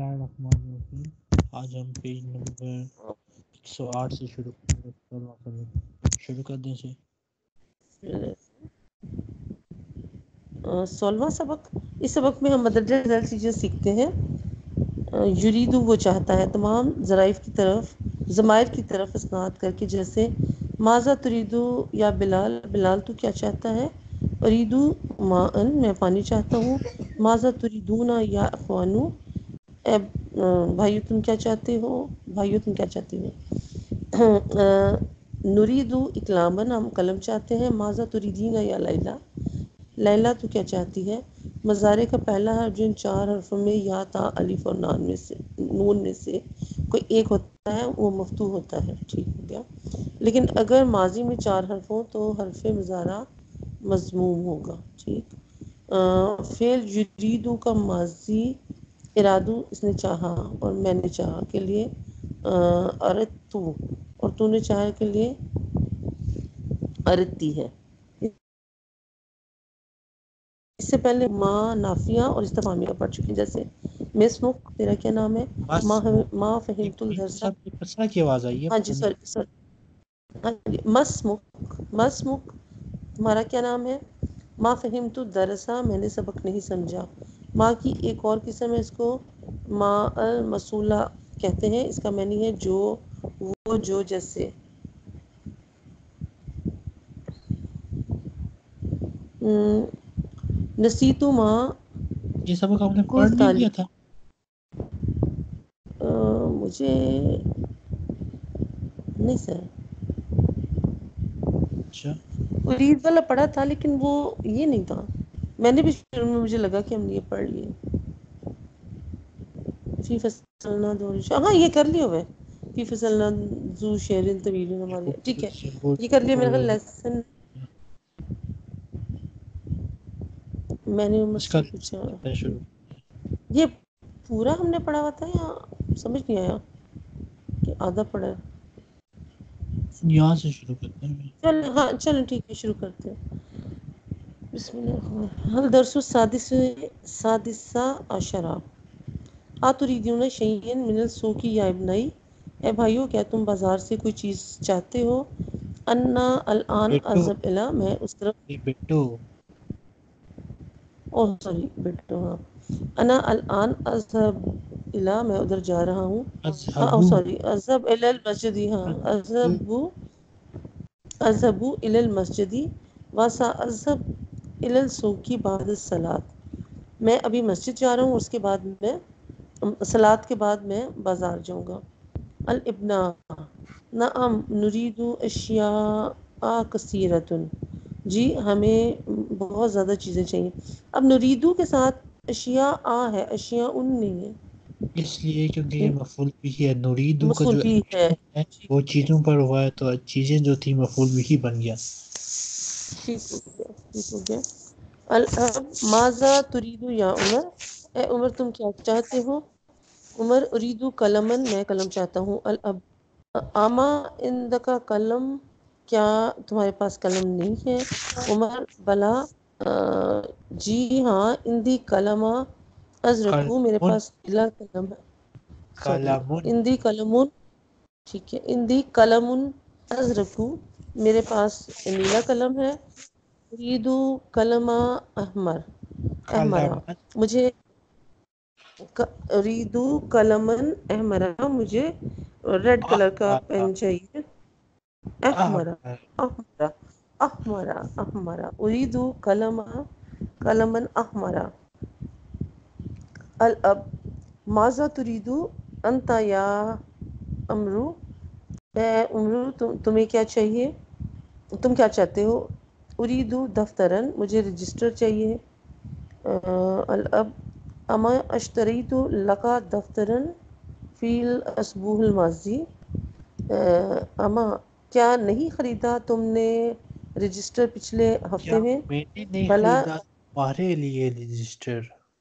اللہ الرحمن الرحیم۔ آج ہم پیج نمبر 108 سے شروع کر دیں سے 16واں سبق۔ اس سبق میں ہم مدرجہ ذیل چیزیں سیکھتے ہیں۔ یریدو وہ چاہتا ہے، تمام ضمائر کی طرف اسناد کر کے، جیسے ماذا تریدو یا بلال، بلال تو کیا چاہتا ہے؟ اریدو ماءن، میں پانی چاہتا ہوں۔ ماذا تریدونا یا اخوانو، اے بھائیو تم کیا چاہتے ہو؟ بھائیو تم کیا چاہتے ہو؟ نریدو اقلامن، ہم قلم چاہتے ہیں۔ ماذا تریدینا یا لیلا، لیلا تو کیا چاہتی ہے؟ مضارع کا پہلا حرف جو ان 4 حرفوں میں یا تا الف اور نون میں سے کوئی ایک ہوتا ہے وہ مفتوح ہوتا ہے، ٹھیک ہو گیا۔ لیکن اگر ماضی میں 4 حرف ہوں تو حرف مضارع مضموم ہوگا، ٹھیک۔ فعل یریدو کا ماضی ارادو، اس نے چاہا اور میں نے چاہا کے لیے اردتو، اور تو نے چاہا کے لیے اردتی ہے۔ اس سے پہلے ما نافیہ اور استفہامیہ پڑھ چکے ہیں، جیسے مسمک، تیرا کیا نام ہے؟ ما فہمت الدرسا، کسرہ کی آواز آئی ہے، ہاں پتہ جی نہیں۔ سوری ہاں جی، مسمک تمہارا کیا نام ہے؟ ما فہمت الدرسا، میں نے سبق نہیں سمجھا۔ ما کی ایک اور قسم ہے، اس کو ما الموصولہ کہتے ہیں، اس کا معنی ہے جو، وہ، جو، جیسے۔ نسیتو ما یہ سبق آپ نے کل پڑھ نہیں لیا تعلیم، تھا؟ مجھے نہیں سر، اچھا، ارید والا پڑھا تھا لیکن وہ یہ نہیں تھا، میں نے بھی شروع میں مجھے لگا کہ ہم نے یہ پڑھ لیے۔ فی فصلنا ہاں یہ کر لیے ہوئے، فی فصلنا ذو شعر طویل ہمارے، ٹھیک ہے یہ کر لیا میرا خیال لیسن۔ میں نے عمر اس کا سے پوچھا شروع یہ پورا ہم نے پڑھا ہوا تھا یا سمجھ نہیں آیا کہ آدھا پڑھا ہے؟ یہاں سے شروع کرتے ہیں۔ چل ہاں چلو ٹھیک ہے، شروع کرتے ہیں۔ بسم اللہ الرحمن الرحیم۔ الدرس السادسہ عشرہ، اتریدون شیئا من السوق یا ابنائی، اے بھائیو کیا تم بازار سے کوئی چیز چاہتے ہو؟ انا الان بیٹو، اذهب الی، میں اس طرف، نہیں بیٹو، اوہ سوری بیٹو، ہاں، انا الان اذهب الی، میں ادھر جا رہا ہوں، اذهبو، سوری اذهب الی المسجد، ہاں اذهبو، اذهب الی المسجد وساذهب الی السوق بعد الصلاۃ، میں ابھی مسجد جا رہا ہوں، اس کے بعد میں صلاۃ کے بعد میں بازار جاؤں گا۔ الابناء، نعم نريد اشیاء کثیرۃ، جی ہمیں بہت زیادہ چیزیں چاہیے۔ اب نریدو کے ساتھ اشیاء ہے، اشیاء ان نہیں ہے، اس لیے کیونکہ یہ مفعول بھی ہے، نوریدو کا مفعول جو بھی ہے، ایکشن ہے وہ چیزوں پر ہوا ہے، تو چیزیں جو تھی مفعول بھی بن گیا۔ ٹھیک ہو گیا، ٹھیک ہو گیا۔ الاب ماذا تریدو یا عمر، اے عمر تم کیا چاہتے ہو؟ عمر اریدو قلمن، میں قلم چاہتا ہوں۔ الاب اما عندک قلم، کیا تمہارے پاس قلم نہیں ہے؟ عمر بلا، جی ہاں، اندی قلم ازرقو، میرے قلم، پاس نیلا قلم ہے، سوری قلم، اندی قلمون، ٹھیک ہے، اندی قلم ازرقو، میرے پاس نیلا قلم ہے۔ اریدو قلم احمر، احمرا، قلم، مجھے اریدو قلمن احمرا، مجھے ریڈ کلر کا احمر، پین چاہیے۔ احمرا، احمر، احمرا، احمرا، احمرا، اریدو قلمن احمرا۔ الاب ماذا تریدو انت یا امرو، اے امرو تمہیں کیا چاہیے؟ تم کیا چاہتے ہو؟ اریدو دفترن، مجھے رجسٹر چاہیے۔ الاب اما اشتریت لکا دفترن فی الاسبوع الماضی، اما کیا نہیں خریدا تم نے رجسٹر پچھلے کیا ہفتے میں؟ میں نے نہیں بلا، خریدا تمہارے لیے رجسٹر؟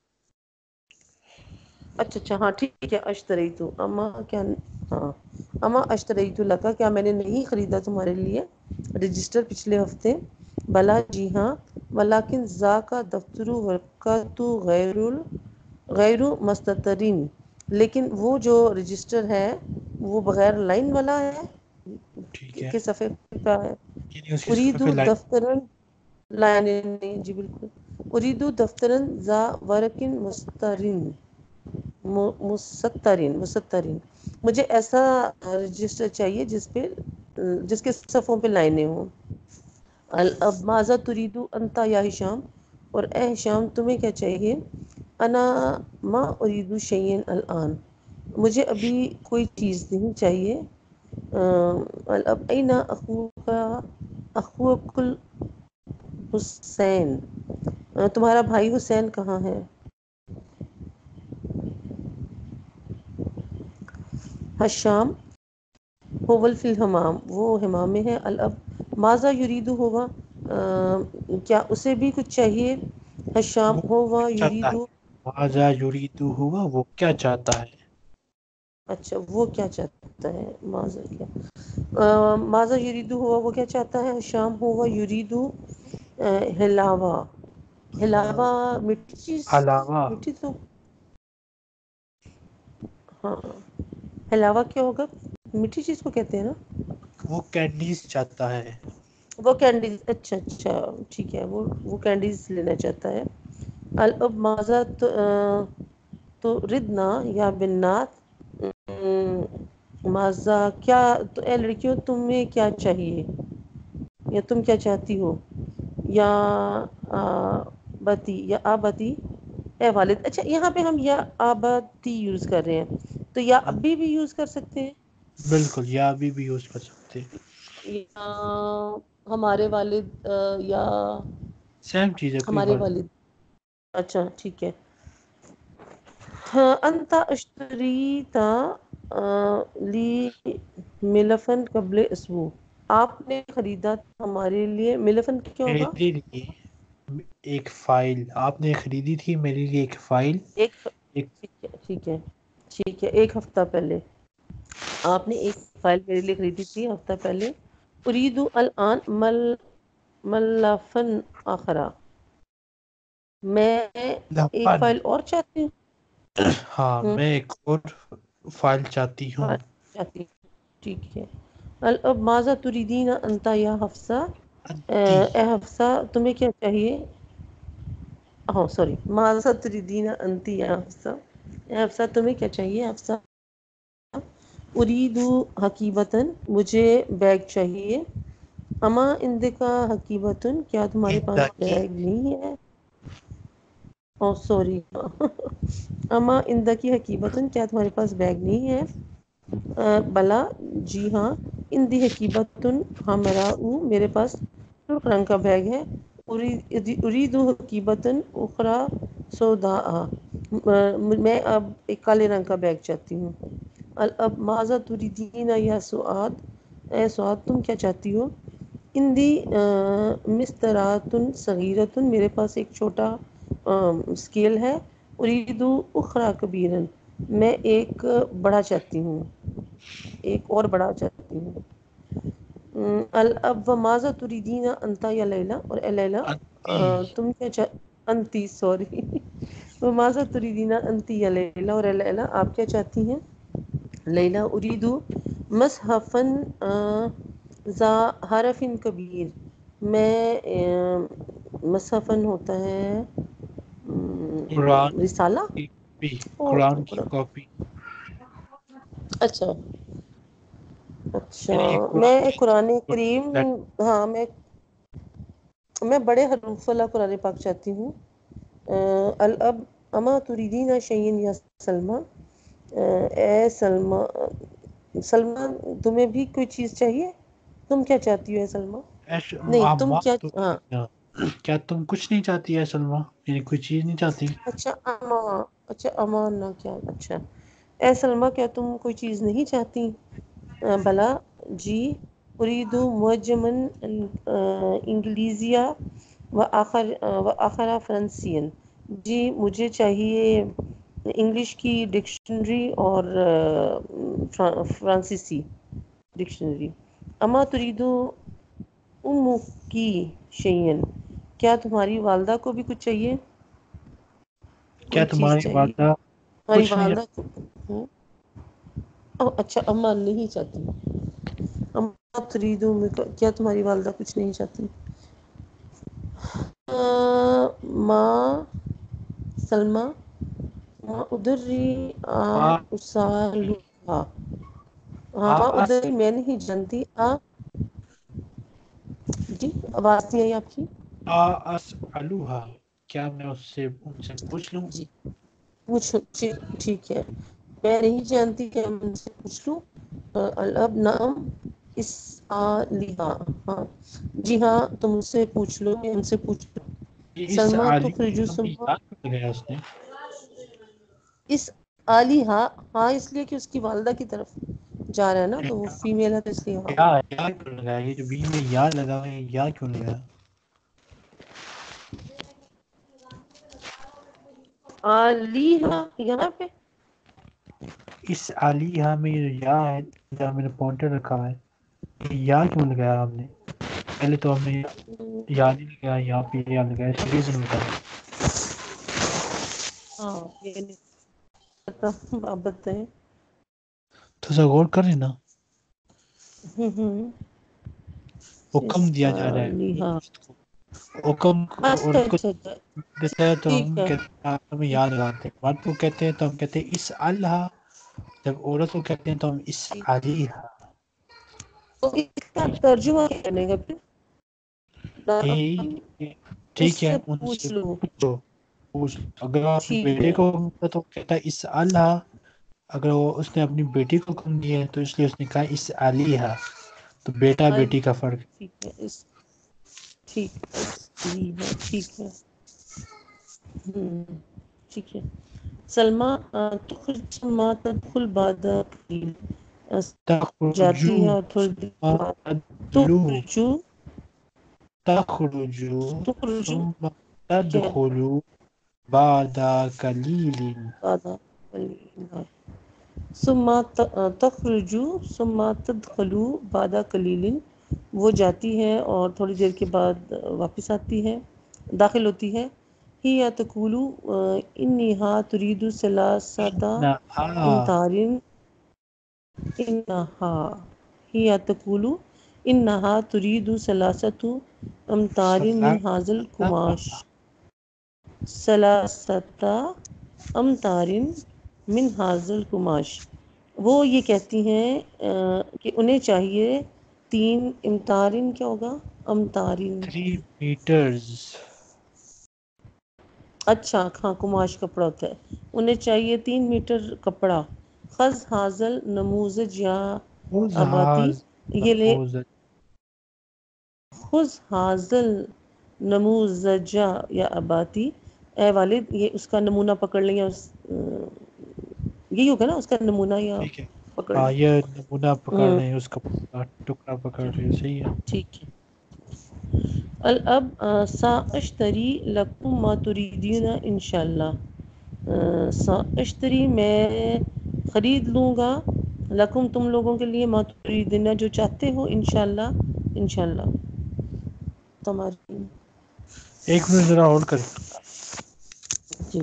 اچھا اچھا ہاں ٹھیک ہے، اشتریتو اما کیا، ہاں اما اشتریتو لکا، کیا میں نے نہیں خریدا تمہارے لیے رجسٹر پچھلے ہفتے؟ بلا جی ہاں، ولیکن ذا کا دفتر ورقۃ غیر مستترین، لیکن وہ جو رجسٹر ہے وہ بغیر لائن والا ہے ٹھیک ہے، کہ صفحے پہ ہے. یعنی اسی صفحے اریدو پہ لائن. دفترن لائن نہیں جی بالکل. اریدو دفترن ذا ورقن مسترین. مجھے ایسا رجسٹر چاہیے جس کے صفحوں پہ لائنیں ہوں. اب ماذا تریدو انتا یا ہشام، اور اے ہشام تمہیں کیا چاہیے؟ انا ما اریدو شیئن الان، مجھے ابھی کوئی چیز نہیں چاہیے. اب این اخوک الحسین، تمہارا بھائی حسین کہاں ہے؟ حشام ہوول فی الحمام، وہ حمام میں ہے. الاب ماذا یریدو ہوگا، کیا اسے بھی کچھ چاہیے؟ حشام وہ ہوا کیا چاہتا یریدو. ہے؟ ماذا یریدو ہوا، وہ کیا چاہتا ہے؟ اچھا وہ کیا چاہتا ہے، ماذا کیا، ماذا یریدو ہوا وہ کیا چاہتا ہے. شام ہوا یریدو ہلاوا. ہلاوا میٹھی چیز، علاوہ میٹھی تو ہاں ہلاوا کیا ہوگا، میٹھی چیز کو کہتے ہیں نا. وہ کینڈیز چاہتا ہے. وہ کینڈیز، اچھا اچھا ٹھیک ہے، وہ کینڈیز لینا چاہتا ہے. الاب ماذا تو ردنا یا بنات، ماذا کیا، تو اے لڑکیوں تمہیں کیا چاہیے یا تم کیا چاہتی ہو؟ یا بتی یا آبتی، اے والد. اچھا یہاں پہ ہم یا آبتی یوز کر رہے ہیں، تو یا ابھی بھی یوز کر سکتے ہیں. بالکل، یا ابھی بھی یوز کر سکتے. یا ہمارے والد، یا سیم چیز ہے، کوئی ہمارے فرق. والد. اچھا ٹھیک ہے. ہاں انتا اشتریتا لی ملفن قبل اسبوع، آپ نے خریدا تھا ہمارے لیے. ملفن کیا ہوگا؟ میرے لیے ایک فائل آپ نے خریدی تھی، میرے لیے ایک فائل. ایک، ایک ٹھیک ہے ٹھیک ہے ٹھیک ہے، ایک ہفتہ پہلے آپ نے ایک فائل میرے لیے خریدی تھی ہفتہ پہلے. اریدو الان ملفن آخرا، میں ایک لفن. فائل اور چاہتی ہاں ہوں. میں ایک اور فائل چاہتی ہوں. چاہتی ہوں ٹھیک ہے. الاب ماذا تریدین انتا یا حفصہ، انتی. اے حفصہ تمہیں کیا چاہیے؟ ہاں سوری، ماذا تریدین انتی یا حفصہ، اے حفصہ تمہیں کیا چاہیے؟ حفصہ اریدو حقیبتاً، مجھے بیگ چاہیے. اما عندکا حقیبتاً، کیا تمہارے پاس زندگی. بیگ نہیں ہے؟ او سوری اما عندکی حقیبتاً، کیا تمہارے پاس بیگ نہیں ہے؟ بلا جی ہاں. اندی حقیبتاً حمراء، میرے پاس سرخ رنگ کا بیگ ہے. اریدو حقیبتاً اخرى سوداء، میں اب ایک کالے رنگ کا بیگ چاہتی ہوں. الاب ماذا تریدین یا سعاد، اے سعاد تم کیا چاہتی ہو؟ اندی مستراتن صغیرتن، میرے پاس ایک چھوٹا اسکیل ہے. اریدو اخرى کبیرن، میں ایک بڑا چاہتی ہوں، ایک اور بڑا چاہتی ہوں. الاب ماذا تریدین انتا یا لیلا، اور اے لیلا انتی. تم کیا انتی سوری ماذا تریدین انتی یا لیلا، اور اے لیلا آپ کیا چاہتی ہیں؟ لیلا اریدو مصحفن ذا حرف کبیر، میں مصحفن ہوتا ہے قرآن رسالہ. کی کاپی. او قرآن کی کاپی. اچھا اچھا، یعنی میں قرآن قرآن کریم، کی ہاں میں بڑے حروف والا قرآن پاک چاہتی ہوں. الاب اما تریدین شیئن یا سلمیٰ، اے سلمیٰ تمہیں بھی کوئی چیز چاہیے؟ تم کیا چاہتی ہو اے سلمیٰ؟ نہیں تم کیا، ہاں کیا تم کچھ نہیں چاہتی ہے سلمیٰ، یعنی کوئی چیز نہیں چاہتی؟ اچھا اچھا امان نہ کیا، اچھا اے سلمیٰ کیا تم کوئی چیز نہیں چاہتی؟ بلا جی. اریدو معجماً انگلیزیہ و آخر فرنسین، جی مجھے چاہیے انگلش کی ڈکشنری اور فرانسیسی ڈکشنری. اما تریدو امکی شیئن، کیا تمہاری والدہ کو بھی کچھ چاہیے؟ کیا کوئی چیز تمہاری چاہیے والدہ ہماری کچھ نہیں والدہ چاہتی؟ ہوں، اچھا اما نہیں چاہتی، اما تریدو میں کیا تمہاری والدہ کچھ نہیں چاہتی؟ ماں سلمہ ماں ادری اسالوہا، ہاں ماں ادری میں نہیں جانتی جی آواز نہیں آئی آپ کی؟ اسألوہا، کیا میں ان سے پوچھ لوں؟ جی پوچھو، ٹھیک ہے، میں نہیں جانتی کہ ہم ان سے پوچھ لوں۔ الاب نعم اس آلہا، ہاں جی ہاں تم سے پوچھ لو، میں ان سے پوچھ لوں۔ اس سلمہ عالی تخرجو ہمیں سلمہ یاد کر گیا اس نے، اس آلہا، ہاں اس لیے کہ اس کی والدہ کی طرف جا رہا ہے نا، تو وہ فیمیل ہے تو اس لیے ہاں۔ یا کیوں لگایا؟ یہ جو بیچ میں یا لگا ہوا ہے، یا کیوں لگایا؟ آلیہا یہاں پہ اس عالیہ میں جو یا ہے، جہاں میں نے پوائنٹر رکھا ہے، یہ یا کیوں لگایا آپ نے؟ پہلے تو ہم نے یا نہیں لگایا، یہاں پہ یا لگایا، اس کا ریزن بتایا۔ ہاں یہ نہیں پتا، آپ بتائیں۔ تو سا غور کریں نا، ہوں حکم دیا جا رہا ہے آلیہا، عورت کو، حکم اچھا عورت کو اچھا اچھا، دیتا ہے تو ٹھیک ہم ہے کہتے ہیں ہمیں یاد لگاتے ہیں، مرد کو کہتے ہیں تو ہم کہتے ہیں اس اللہ، جب عورت کو کہتے ہیں تو ہم اس علیہ۔ تو اس کا ترجمہ کیا کرنے گا پھر؟ اس ٹھیک ہے، سے ان سے پوچھ لو، پوچھ اگر آپ اپنے ٹھیک بیٹے ہے کو تو کہتا ہے اس اللہ، اگر اس نے اپنی بیٹی کو حکم دیا ہے تو اس لیے اس نے کہا اس علیہ، تو بیٹا بیٹی کا فرق ہے۔ ٹھیک ہے، ٹھیک ہے، ٹھیک ہے، ٹھیک ہے۔ سلمہ تخرج ما تدخل بعد قلیل، جاتی تخرجو ہے اور تھوڑی دیر ثم بعد تدلو، تخرجو، تخرجو تخرجو ثم کیا تدخلو بعد قلیل، بعد قلیل، ثم تخرجو ثم تدخلو بعد قلیل، وہ جاتی ہے اور تھوڑی دیر کے بعد واپس آتی ہے، داخل ہوتی ہے۔ ہی یا تقولو انہا ترید ثلاثۃ انہا امتارن، انہا ہی یا تقولو انہا ترید ثلاثۃ امتار من حاضل قماش، ثلاثۃ امتار من حاضل قماش، وہ یہ کہتی ہیں کہ انہیں چاہیے 3 امتارن، کیا ہوگا امتارن، 3 meters، اچھا ہاں قماش کپڑا ہوتا ہے، انہیں چاہیے 3 میٹر کپڑا، خز حاضل نموزج یا آباتی، مزحاظ یہ لے نموذج، خز حاضل نموزجہ یا آباتی، اے والد یہ اس کا نمونہ پکڑ لیں، یا یہی ہوگا نا اس کا نمونہ یا ٹھیک ہے، پکڑ ہاں لیں۔ یہ نمونہ پکڑ رہے ہیں، اس کا ٹکڑا پکڑ رہے ہیں، صحیح ہے۔ ٹھیک ہے۔ الاب ساشتری لکم ما تریدین انشاءاللہ، ساشتری میں خرید لوں گا، لکم تم لوگوں کے لیے، ما تریدین جو چاہتے ہو، انشاءاللہ انشاءاللہ تمہاری، ایک منٹ ذرا ہولڈ کریں۔ جی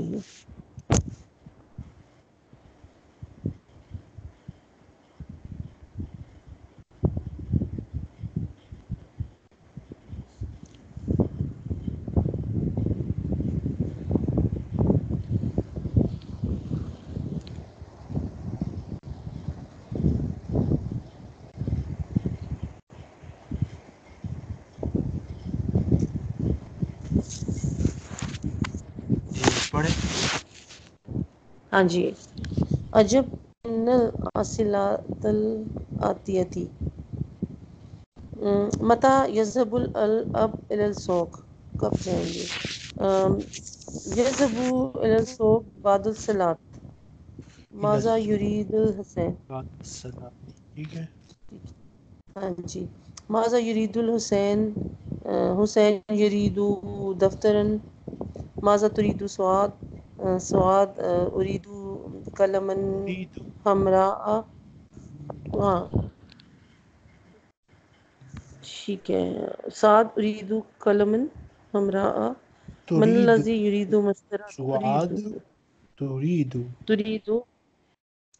جی پڑھیں۔ ہاں جی، عجب ان الحاصلات الآتیتی، متی یذهب الاب الی السوق، کب جائیں گے؟ یذهب الی السوق بعد الصلاۃ، ماذا یرید الحسین، السلام، ٹھیک ہے، ہاں جی، ماذا یرید الحسین، حسین یرید دفترا، ماذا ترید سعاد، سعاد ارید قلما تريد حمراء، ہاں ٹھیک ہے، سعد ارید قلما حمراء، من تريد الذی یرید مسطرہ، سعاد تريد ترید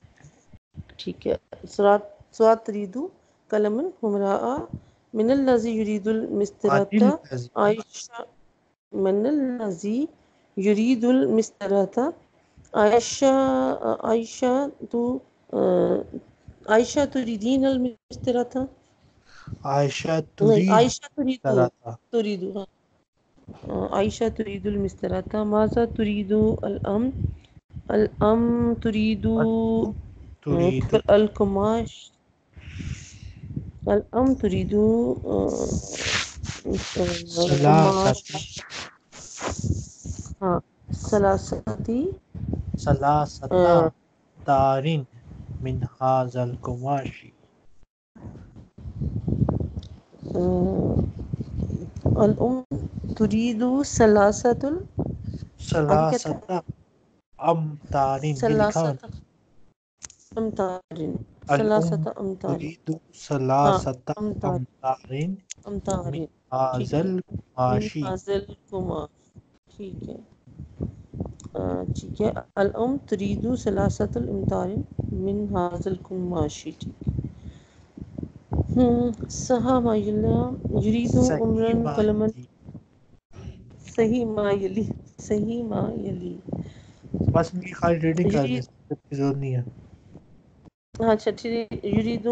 ٹھیک ہے. سوات تریدو قلمن ہمراء من الذی یرید المسترۃ عائشہ من الذی یرید المسترۃ عائشہ تو عائشہ تریدین المسترۃ عائشہ نہیں ترید عائشہ طرح تھا تریدو ہاں عائشہ ترید المسترۃ ماذا ترید الام ترید ترید القماش الام ترید قماش ثلاثتی ہاں ثلاثتی ثلاثتا دارین من هذا القماش الام ترید ثلاثت آگے کیا تھا ثلاثتا امتارین یہ لکھا ہوا ثلاثت امتارین الام ثلاثت امتارین ترید ہاں ثلاثتا امتار امتارین من امتارین ٹھیک هذا ہے من القماشی حاصل قماش ٹھیک ہے ٹھیک ہے الام ترید ثلاثت الامتارین من حاصل قماشی ٹھیک ہے صحابہ یرید صحیح عمران قلمن معنی صحیح ما یلی صحیح ما یلی بس میں خالی ریڈنگ کرنے یرید سے ضرورت نہیں ہے اچھا ٹھیک یرید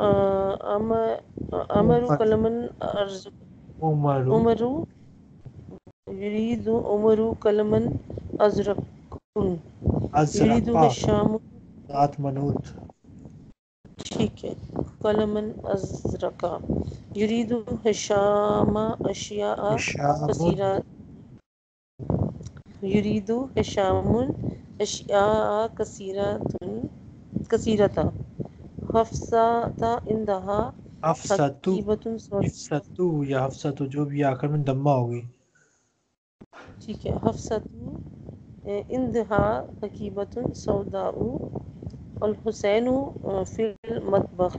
امر عمر قلمن عمر عمر یرید عمر قلمن ازرق یرید ازرقا ہشام ذات منوط ٹھیک ہے قلمن ازرقا یرید ہشام اشیاء شامن کثیرہ یرید ہشام اشیاء کثیرۃ حفصہ عندها حفصتو حقیبۃ حفصتو یا حفصتو جو بھی آخر میں دمہ ہوگی ٹھیک ہے حفصہ عندها حقیبۃ سوداء الحسین فی المطبخ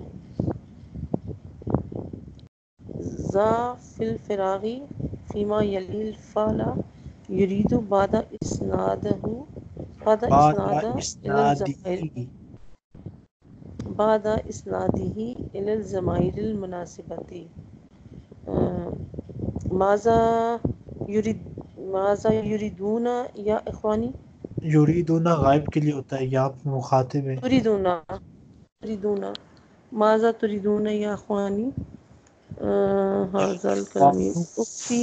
ذا فی الفراغ فیما یلی الفعل یرید بعد اسنادہ بعد بعد اسناد الی الضمائر اسنادی بعد اسنادہ الی الضمائر المناسبۃ ماذا یرید ماذا یریدون یا اخوانی یریدون غائب کے لیے ہوتا ہے یہاں پہ مخاطب ہے تریدون ماذا تریدون یا اخوانی هذا الکلام وانو اختی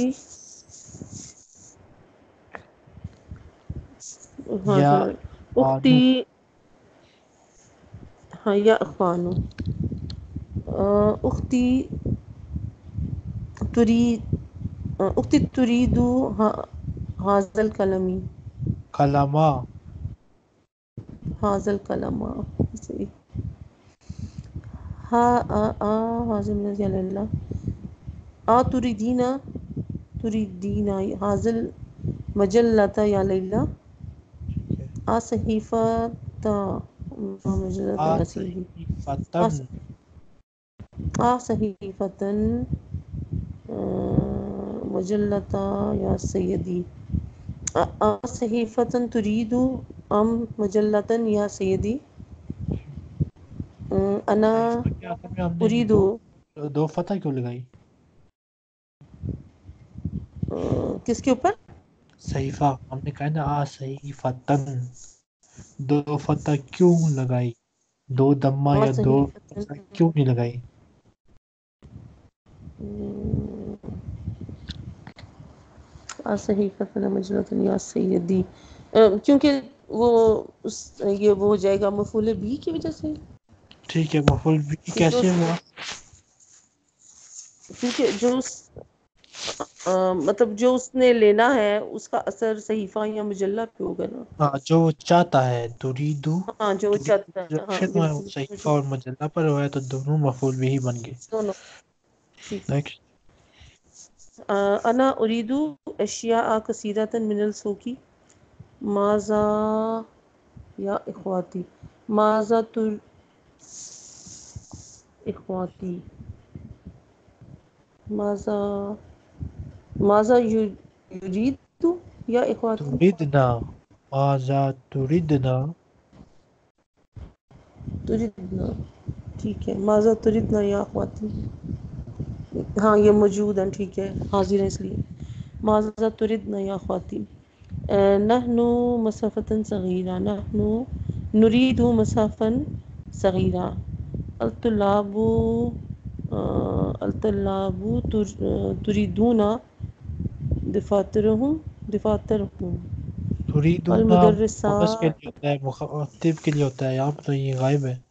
یا هذا وانو اختی ہاں یا اخوانو اختی ترید اختی ترید هذا الکلام کلمہ هذا الکلام صحیح هذا من اللہ تريدين هذا المجلة يا ليلى ٹھیک ہے صحيفة مجلة يا سيدي صحیفتن صحيفة مجلة يا سيدي صحيفة تريد أم مجلة يا سيدي أنا صحیفہ کے آخر میں ہم نے أريد دو فتح کیوں لگائی کس کے اوپر صحیفہ ہم نے کہا نا صحیفتن دو فتح کیوں لگائی دو دمہ یا دو صحيفة فتح کیوں نہیں لگائی صحيفة مجلة يا سيدي کیونکہ وہ یہ وہ ہو جائے گا مفعول بھی کی وجہ سے ٹھیک ہے مفعول بھی کہ جو کیسے ہوا کیونکہ جو مطلب جو اس نے لینا ہے اس کا اثر صحیفہ یا مجلہ پہ ہوگا نا ہاں جو وہ چاہتا ہے تریدو ہاں جو وہ چاہتا ہے ہاں ریڈکشن ہوا ہے وہ صحیفہ بالکل اور مجلہ پر ہوا ہے تو دونوں مفعول بھی ہی بن گئے دونوں ٹھیک ہے نیکسٹ انا اريد اشیاء کثیرة من السوق ماذا یا اخواتی ماذا اخواتی ماذا یرید یا اخواتی تردنا ماذا تردنا تردنا، ٹھیک ہے، ماذا تردنا یا خواتین، ہاں یہ موجود ہیں، ٹھیک ہے، حاضر ہیں اس لیے. ماذا تردنا یا خواتین. نحن مسافة صغيرة، نحن نريد مسافا صغيرة. الطلاب الطلاب تريدون دفاترهم. تريدون مؤنث کے المدرسات لیے ہوتا ہے، مخاطب کے لیے ہوتا ہے. یہاں پہ تو یہ غائب ہے.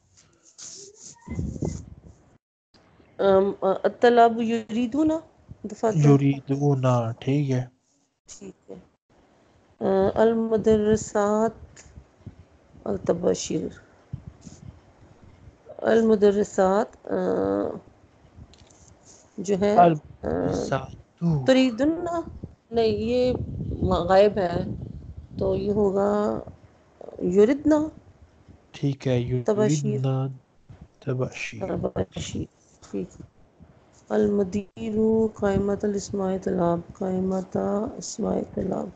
الطلاب يريدون دفاترهم، یریدون، ٹھیک ہے. ٹھیک ہے. المدرسات التباشیر، المدرسات جو ہے البساتو، تریدن، نہیں یہ غائب ہے تو یہ ہوگا یردنا ٹھیک ہے. تباشیر، یریدنا تبشیر. تباشیر، ٹھیک. المدیر قائمت الاسماء طلاب، قائمت اسماء طلاب.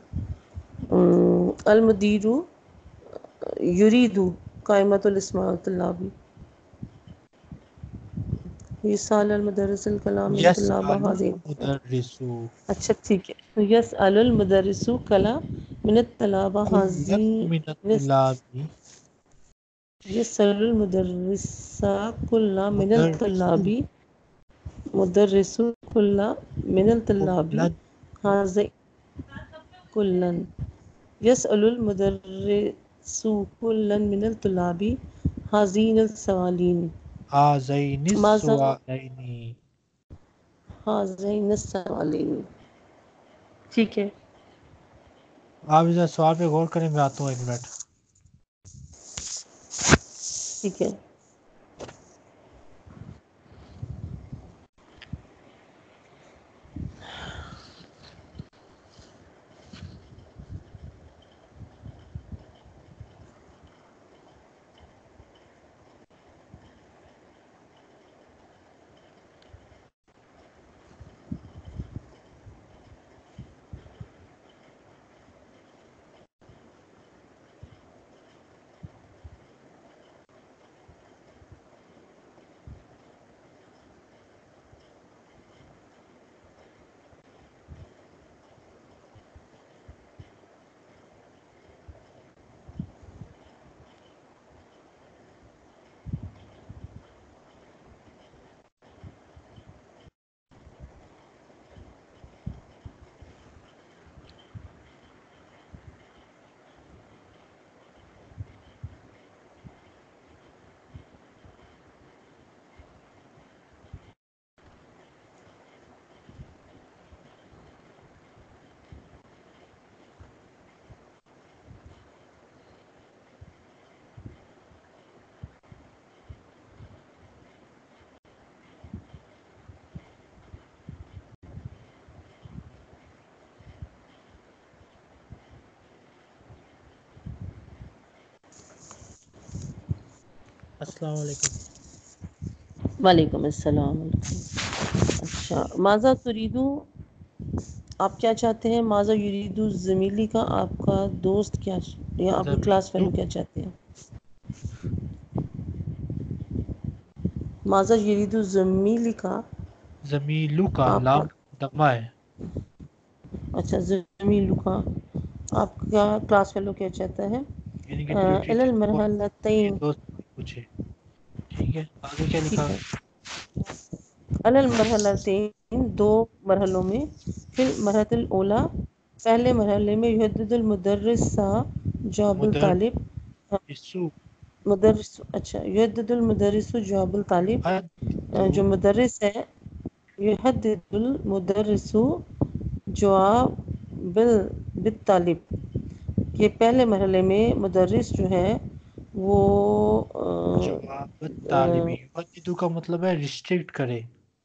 المدیر یرید قائمت الاسماء طلاب. یسال المدرس الکلام من طلاب یسأل حاضرین. المدرس، اچھا ٹھیک ہے. یسأل المدرس کلا من الطلاب کلن من حاضرین. الطلاب، یسأل المدرس کلا من مدرس الطلاب، مدرس کلا من الطلاب کلن. حاضرین کلن. یسأل المدرس کلا من الطلاب حاضرین السوالین. هذین ماذا السؤالین. حاضرین السوالین، ٹھیک ہے. آپ اس سوال پہ غور کریں، میں آتا ہوں 1 منٹ. ٹھیک ہے. السلام علیکم. وعلیکم السلام. اچھا، ماذا تریدو، آپ کیا چاہتے ہیں؟ ماذا یریدو زمیلی کا آپ کا دوست کیا یا آپ کی کلاس زمیلو، فیلو کیا چاہتے ہیں؟ ماذا یریدو زمیلی کا زمیلو کا آپ کا، لام دمہ ہے. اچھا زمیلو کا آپ کا کلاس فیلو کیا چاہتا ہے؟ یعنی کہ ٹیوٹری الی ٹیچر کو یہ المرحلتین، دوست پوچھے. ٹھیک ہے، آگے کیا لکھا؟ ٹھیک ہے. علی المرحلتین، 2 مرحلوں میں. فی المرحلۃ الاولیٰ، پہلے مرحلے میں. یحدد المدرس جواب الطالب، مدرسو، مدرس، اچھا یحدد المدرس جواب الطالب، حدو، جو مدرس ہے. یحدد المدرس جواب بالطالب، کہ پہلے مرحلے میں مدرس جو ہے وہ جواب طالبی. حدو کا مطلب ہے ریسٹرکٹ کرے.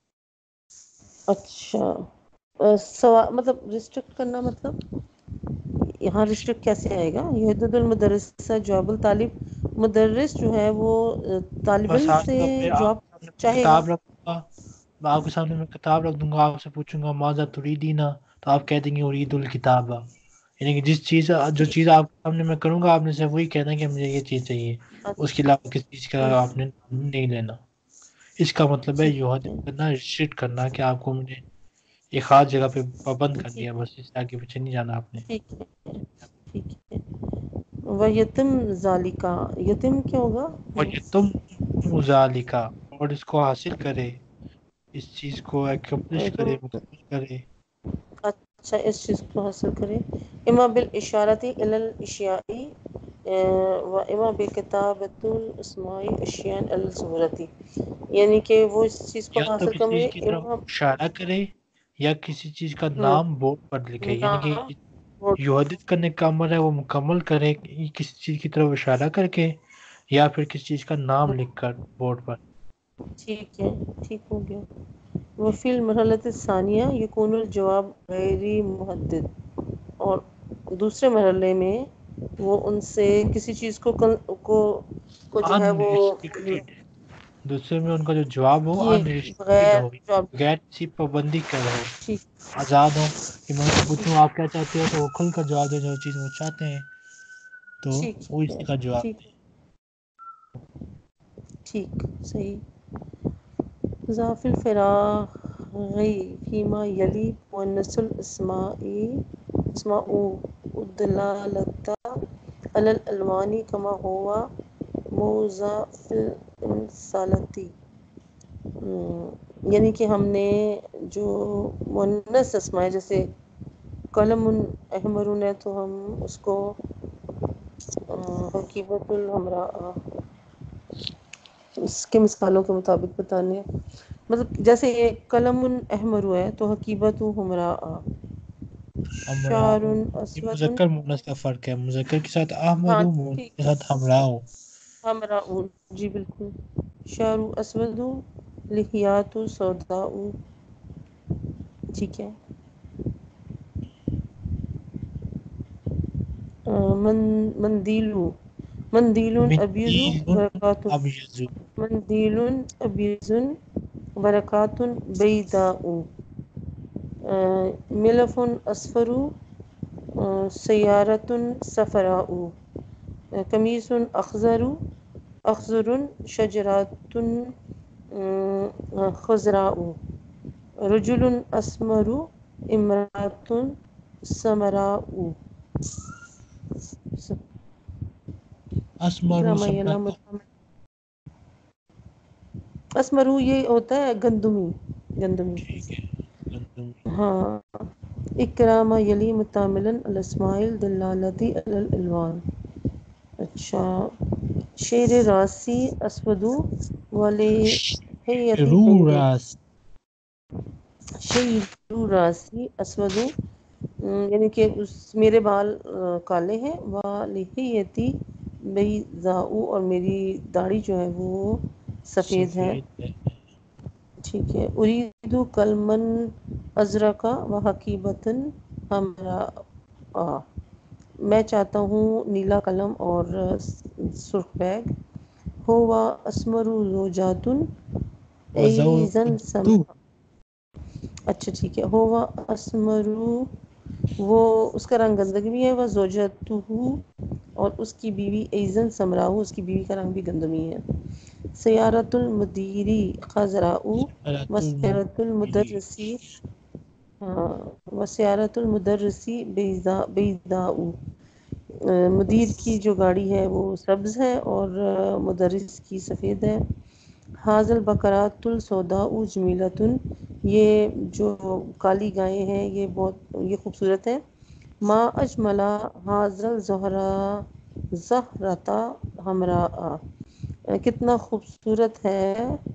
اچھا مطلب ریسٹرکٹ کرنا، مطلب یہاں ریسٹرکٹ کیسے آئے گا؟ یحدد المدرس جواب الطالب، مدرس جو ہے وہ طالب بس علم آج سے تو پھر آپ جواب کے سامنے میں چاہے گا. کتاب رکھوں گا. میں آپ کے سامنے میں کتاب رکھ دوں گا، آپ سے پوچھوں گا ماذا تریدینا، تو آپ کہہ دیں گے ارید الکتابہ. یعنی کہ جو چیز آپ کے سامنے میں کروں گا آپ نے صرف وہی کہنا ہے کہ مجھے یہ چیز چاہیے، اس کے علاوہ کسی چیز کا آپ نے نام نہیں لینا. اس کا مطلب ہے یوحد کرنا، ریسٹرکٹ کرنا کہ آپ کو مجھے ایک خاص جگہ پہ پابند کر دیا، بس اس سے آگے پیچھے نہیں جانا آپ نے. ٹھیک ہے. وہ یتم ذالکا، یتم کیا ہوگا؟ اور یہ تم ذالکا، اور اس کو حاصل کرے، اس چیز کو ایکمپلش کرے، مکمل کرے. اچھا، اس چیز کو حاصل کرے. اما بالاشارتی الی الاشیاء و اما بکتابۃ الاسماء اشیاء علی الصورتی، یعنی کہ وہ اس چیز کو یا تو حاصل کسی کرے چیز کی طرف اما اشارہ کرے یا کسی چیز کا نام بورڈ پر لکھے. یعنی کہ نام. یوحدت کرنے کا عمل ہے وہ مکمل کرے کسی چیز کی طرف اشارہ کر کے، یا پھر کسی چیز کا نام لکھ کر بورڈ پر. ٹھیک ہے، ٹھیک ہو گیا. وفی المرحلۃ الثانیہ یکون الجواب غیر محدد، اور دوسرے مرحلے میں وہ ان سے کسی چیز کو جو ہے وہ انریسٹرکٹیڈ، دوسرے میں ان کا جو جواب ہو یہ انریسٹرکٹیڈ بغیر ہو، جواب. بغیر کسی پابندی کے ہو، ٹھیک آزاد ہو کہ میں ان سے پوچھوں آپ کیا چاہتے ہو تو وہ کھل کر جواب دے جو چیز وہ چاہتے ہیں، تو ٹھیک وہ اسی کا جواب ٹھیک دے. ٹھیک، صحیح. ضعف الفراغی فیما یلی مؤنث اسماء الدلالۃ علی الالوان کما ہوا موضع فی الانصالتی. یعنی کہ ہم نے جو مؤنث اسماء جیسے قلم احمر ہے تو ہم اس کو حقیبۃ الحمراء، اس کے مثالوں کے مطابق بتانے، مطلب جیسے یہ قلم احمر ہے تو حقیبت حمراء، حمراء. شعر یہ اسود. مذکر مؤنث کا فرق ہے، مذکر کے ساتھ احمد ہاں ہو، مؤنث ٹھیک کے ہے، ساتھ حمراء ہو. حمراء، جی بالکل. شعر اسود، لحیات سوداء. ٹھیک ہے. مندیل ابیض مندیل برکات، ابیض، مندیل ابیض برکات بیضاء. ملف اصفر سیارۃ صفراء. قمیص اخضر شجرات خضراء. رجل اسمر امرأة سمراء. اسمر و سمرا. اسمرو یہ ہوتا ہے گندمی، گندمی. ٹھیک ہے، گندم. ہاں. اکرام یلی متعاملا الاسماء الدلالۃ علی الالوان. اچھا. شیر راسی اسود ولحیتی بیضاء. روراس. شیر راسی اسود، یعنی کہ میرے بال کالے ہیں. ولحیتی بیضاء، اور میری داڑھی جو ہے وہ سفید ہے. ٹھیک ہے. اريد قلما ازرق وحقیبۃ حمراء. میں چاہتا ہوں نیلا قلم اور سرخ بیگ. ہوا اسمر زوجات ایزن وزوجت. سمراء. اچھا ٹھیک ہے. ہوا اسمرو، وہ اس کا رنگ گندمی ہے. وہ زوجتہ، اور اس کی بیوی ایزن سمراء، اس کی بیوی کا رنگ بھی گندمی ہے. سیارۃ المدیری خضراء وسیارۃ المدرسی، ہاں، وسیارۃ المدرسی بیضاء. مدیر کی جو گاڑی ہے وہ سبز ہے اور مدرس کی سفید ہے. حاض البقرات السوداء جمیلۃ، یہ جو کالی گائیں ہیں یہ یہ خوبصورت ہے. ما اجمل حاض الزہرۃ حمراء، کتنا خوبصورت ہے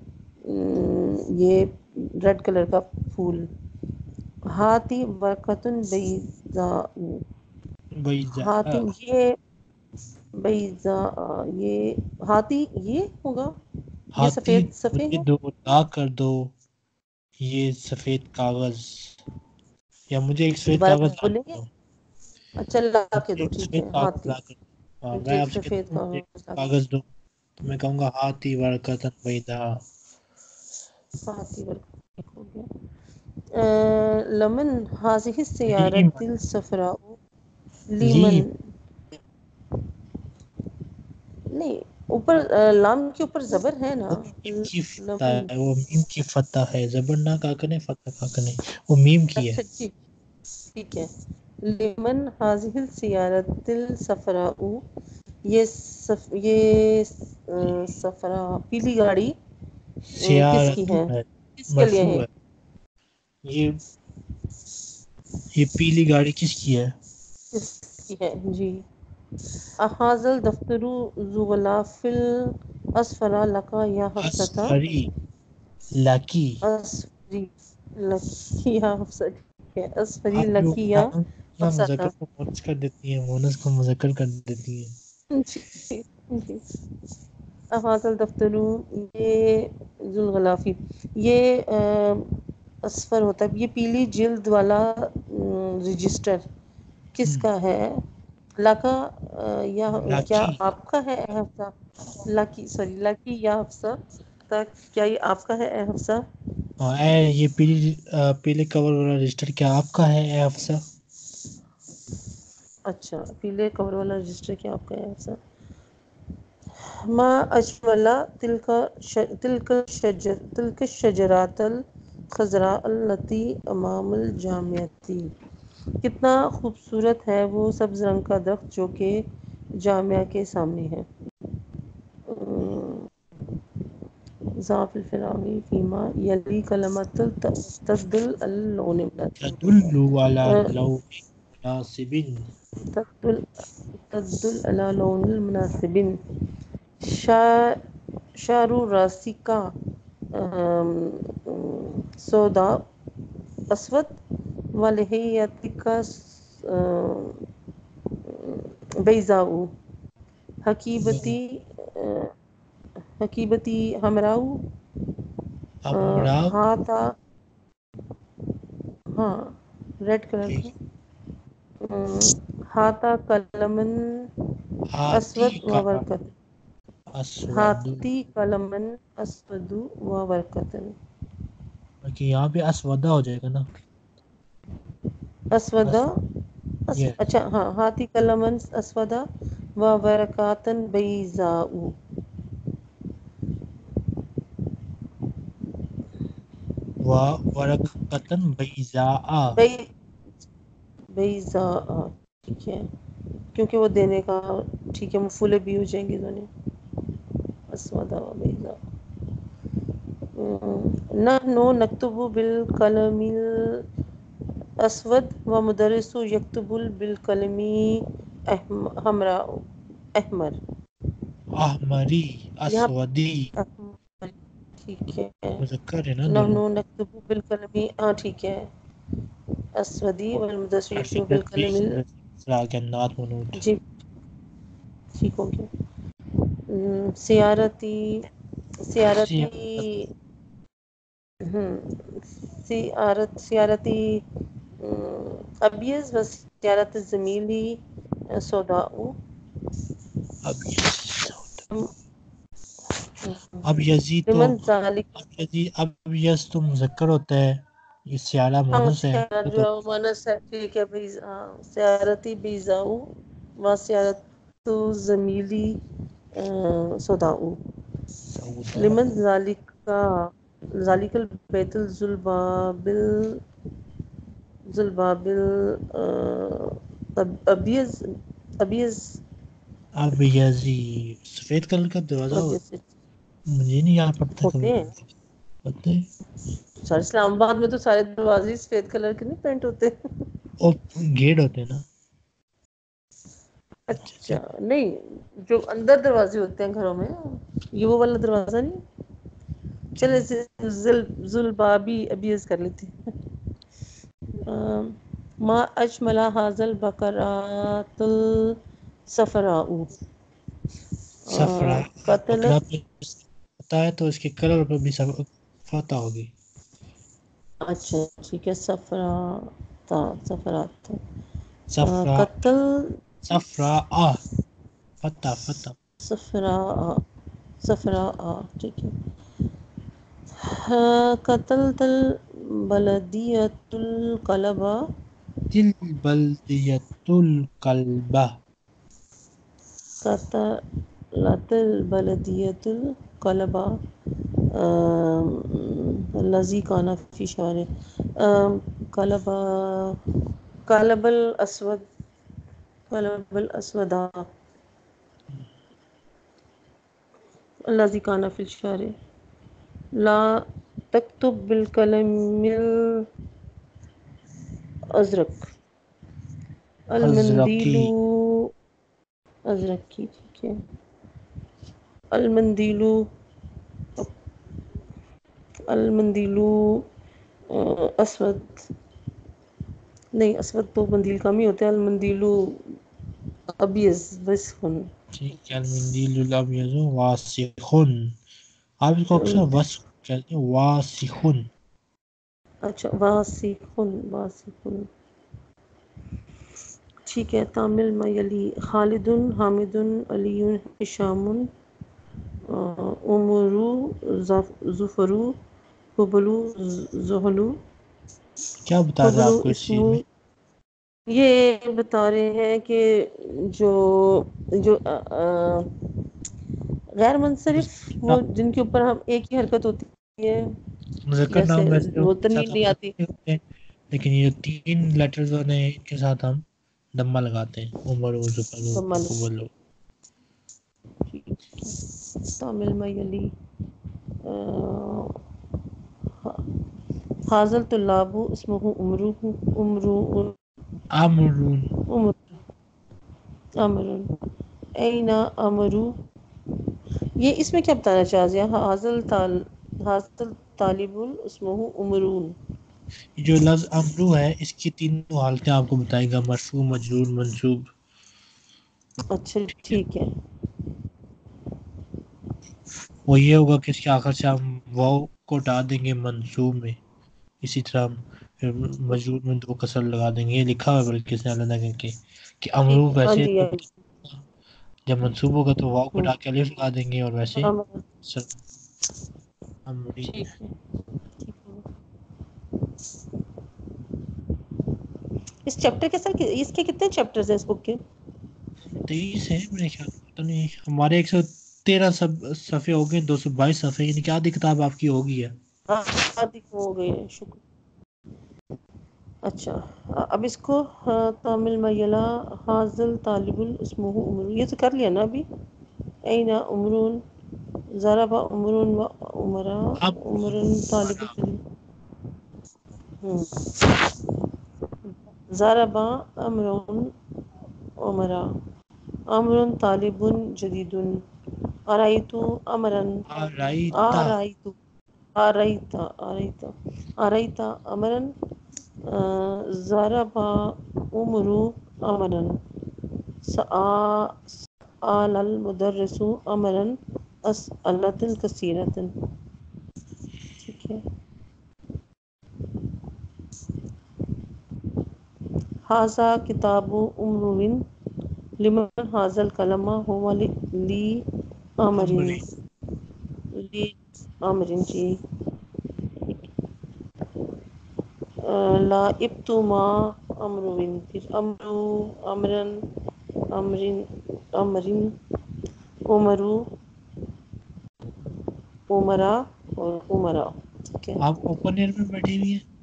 یہ ریڈ کلر کا پھول. ہاتی برکت بیضاء. بیضاء. ہاتھی یہ بیضاء، یہ ہاتھی یہ ہوگا، یہ ہاتھی سفید سفید مجھے ہے. دو لا کر دو یہ سفید کاغذ، یا مجھے ایک سفید دوبارہ کاغذ لا بولیں کر گے؟ دو. اچھا، لا کے مجھے دو. ایک ٹھیک سفید ہے. کاغذ ہاتھی، لا کر دو. ہاں، مجھے میں ایک آپ سے کہتا سفید ہوں مجھے ایک کاغذ لا کاغذ دو تو میں کہوں گا ہاتھی برکت بیضاء. ہاتھی برکت ہو گیا. لمن هذه لیمن. السیارۃ الصفراء. لیمن لیم نہیں، اوپر لام کے اوپر زبر ہے نا. وہ میم کی فتح لمن. ہے، وہ میم کی فتح ہے، زبر نہ کاکنے فتح کاکنے، وہ میم کی ہے. اچھا ٹھیک، ٹھیک ہے. لمن هذه السيارة الصفراء، یہ صفرا پیلی گاڑی کس کی سیارتن ہے؟ ہے، کس کے لیے مرفوع ہے؟ ہے. یہ یہ پیلی گاڑی کس کی ہے؟ کس کی ہے جی. احاظ الدفتر ذو غلاف الاسفر لکا یا حفصتا. اصفری لکی. اسفری لکی یا حفصہ، ٹھیک ہے. اسفری آپ جو لکی یا یہاں حفصتا. مذکر کو مؤنث کر دیتی ہیں، مؤنث کو مذکر کر دیتی ہیں. جی جی. احاظ الدفتر، یہ ذو الغلافی، یہ اسفر ہوتا ہے، یہ پیلی جلد والا رجسٹر کس کا ہے؟ لکا یا کیا لاکی آپ کا ہے اے حفصہ؟ لکی، سوری، لکی یا حفصہ تک، کیا یہ آپ کا ہے اے حفصہ؟ اے یہ پیلے کور والا رجسٹر کیا آپ کا ہے اے حفصہ؟ اچھا، پیلے کور والا رجسٹر کیا آپ کا ہے حفصہ؟ ما اجملا تلک الشجرات الخضراء التي امام الجامعتی، کتنا خوبصورت ہے وہ سبز رنگ کا درخت جو کہ جامعہ کے سامنے ہے. ضعف الفراغی فیما یلی کلمت تدل اللون تدل على لون مناسب. تدل على لون المناسب. شا- شعر راسی کا سودا اسود و لحیت کا بیضاء. حقیبتی حقیبتی ہمراؤ. ہمراہ ہاتھا، ہاں، ریڈ کلر کا. ہاتھا قلمن ہاتھی اسود و کا ورقت. اسود. ہاتھی قلمن اسود و ورقتن. کہ یہاں پہ اسودہ ہو جائے گا نا. اسودا، یس. اچھا ہاں، ہاتھی قلمن اسودا و ورقاتن بیضاء. ورقتن بیضاء. بیضاء، ٹھیک ہے، کیونکہ وہ دینے کا، ٹھیک ہے، مفعول بھی ہو جائیں گے دونوں. اسودا و بیضاء. نحن نكتب بالقلم الأسود ومدرس يكتب بالقلم حمراء أحمر. احمری یہاں اسودی احمر، ٹھیک ہے. مذکر ہے نا نحن دونوں. نكتب بالقلم، ہاں ٹھیک ہے. اسودی والمدرس حرف يكتب نسبی بالقلم مصرع کے انداز منوط. جی، ٹھیک ہو گیا. سیارتی، سیارتی، سیارتی ابیض و سیارت زمیلی سوداء. اب یزید تو لمن ذالک، اب یز تو مذکر ہوتا ہے، یہ سیارہ ہاں مونس ہے سیارت جو مانس ہے، ٹھیک ہے. سیارتی بیضاء و سیارت زمیلی سوداء. سعوداء. لمن ذالک البیت ذوالبابل ابیض، ابیض، اب یزی سفید کلر کا دروازہ ہو. ابیض مجھے نہیں یاد پڑتا کبھی ہوتے ہیں. پتہ ہے. سارے اسلام آباد میں تو سارے دروازے سفید کلر کے نہیں پینٹ ہوتے. اور گیٹ ہوتے ہیں نا. اچھا اچھا. اچھا نہیں، جو اندر دروازے ہوتے ہیں گھروں میں، یہ وہ والا دروازہ نہیں. چلے چلو ذوالبابی ابیض کر لیتے ہیں. ما اجمل هذا البقرات الصفراء. صفرا قتل، بکرا پہ ہوتا ہے تو اس کے کلر پر بھی فتح ہوگی. اچھا ٹھیک ہے. صفرا تا، صفرات. صفرا قتل، صفراء فتح فتح. صفراء، صفراء، ٹھیک ہے. قتلت البلدیة القلب البلدیۃ القلبہ. قتلت البلدیۃ القلبہ الذی کان فی شعر قلب قلب الاسود قلب الاسودا الذی کان فی الشعر لا تکتب بالقلم الازرق المندیل ازرقی. ازرقی ٹھیک ہے المندیل المندیل اسود نہیں اسود تو مندیل کم ہی ہوتے ہیں المندیل ابیض وسخن ٹھیک ہے. المندیل الاbyض واسخ. آپ اس کو اکثر وسخ کہتے ہیں، واسخ. اچھا واسخن واسخن ٹھیک ہے. تامل ما یلی خالد حامد علی ہشام عمرو ظفرو حبلو زہلو کیا بتا رہے ہیں حبلو آپ کو اس چیز اسمو. میں؟ یہ بتا رہے ہیں کہ جو جو غیر منصرف وہ جن کے اوپر ہم ایک ہی حرکت ہوتی ہے مذکر جیسے نام ویسے ان وہ کے ساتھ تنوین ہم نہیں آتی. دمے ہوتے ہیں، لیکن یہ 3 لیٹرز ہونے ہیں ان کے ساتھ ہم دمہ لگاتے ہیں. عمر و ظفر و کمال قبل. تامل ما یلی حاضل طلاب اسمہ عمرو عامرون. امر این امرو. یہ اس میں کیا بتانا چاہ رہے ہیں؟ حاضل طالب اسمہ عمرون. جو لفظ امرو ہے اس کی 3 حالتیں آپ کو بتائے گا: مرفوع، مجرور، منصوب. اچھا ٹھیک ہے، ٹھیک ہے. وہ یہ ہوگا کہ اس کے آخر سے ہم واو کو ہٹا دیں گے منصوب میں. اسی طرح ہم پھر مجرور میں 2 کسر لگا دیں گے. یہ لکھا ہوا ہے بلکہ اس نے علیحدہ کر کے کہ امرو ٹھیک ہے. ہاں ویسے جی تو ہاں جی. جب منصوب ہوگا تو واو کو ہٹا کے الف لگا دیں گے، اور ویسے امر امری. ٹھیک ہے. اس چیپٹر کے سر اس کے کتنے چیپٹرز ہیں اس بک کے؟ 23 ہے میرے خیال میں، پتہ نہیں. ہمارے 113 صفحے ہو گئے، 222 صفحے، یعنی کہ آدھی کتاب آپ کی ہوگی ہے. ہاں آدھی ہو گئی ہے. شکر. اچھا اب اس کو تامل میلا حاضل طالب اسمہ عمر، یہ تو کر لیا نا ابھی. این عمرون ضرب عمرون و عمرا امرون عمرن طالب عمرا. العلم. ضرب امرون عمرا امر طالب جدید ارأیت امرا رائتا. آرأیت آرأیت آرأیت آرأیت امرا ضرب عمر امرا سأل المدرس امرا اسئلة كثيرة. ٹھیک ہے. ھذا کتاب عمرو لمن ھذا القلم هو لی امری. عامرین لی عامرین جی. لعبت مع عمرو پھر عمرو عمرن عمرین عمرین عمرو عمرا اور عمرا. ٹھیک ہے. آپ اوپن ایئر میں بیٹھی ہوئی ہیں؟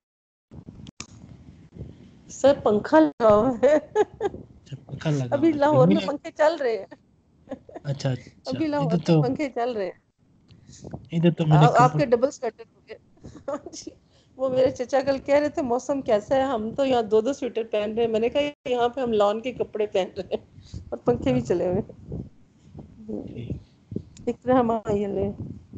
سر پنکھا لگا ہوا ہے. جب پنکھا لگا ابھی ہوا ہے تو لاہور گرمی میں لگ. پنکھے چل رہے ہیں. اچھا اچھا. ابھی لاہور ادھر میں تو پنکھے چل رہے میں نے ہیں. آپ کپڑے. کے ڈبل سویٹر ہو گئے. وہ میرے چچا کل کہہ رہے تھے موسم کیسا ہے، ہم تو یہاں 2 سویٹر پہن رہے ہیں. میں نے کہا یہاں پہ ہم لان کے کپڑے پہن رہے ہیں اور پنکھے بھی چلے ہوئے. ٹھیک. ایک طرح ہمارے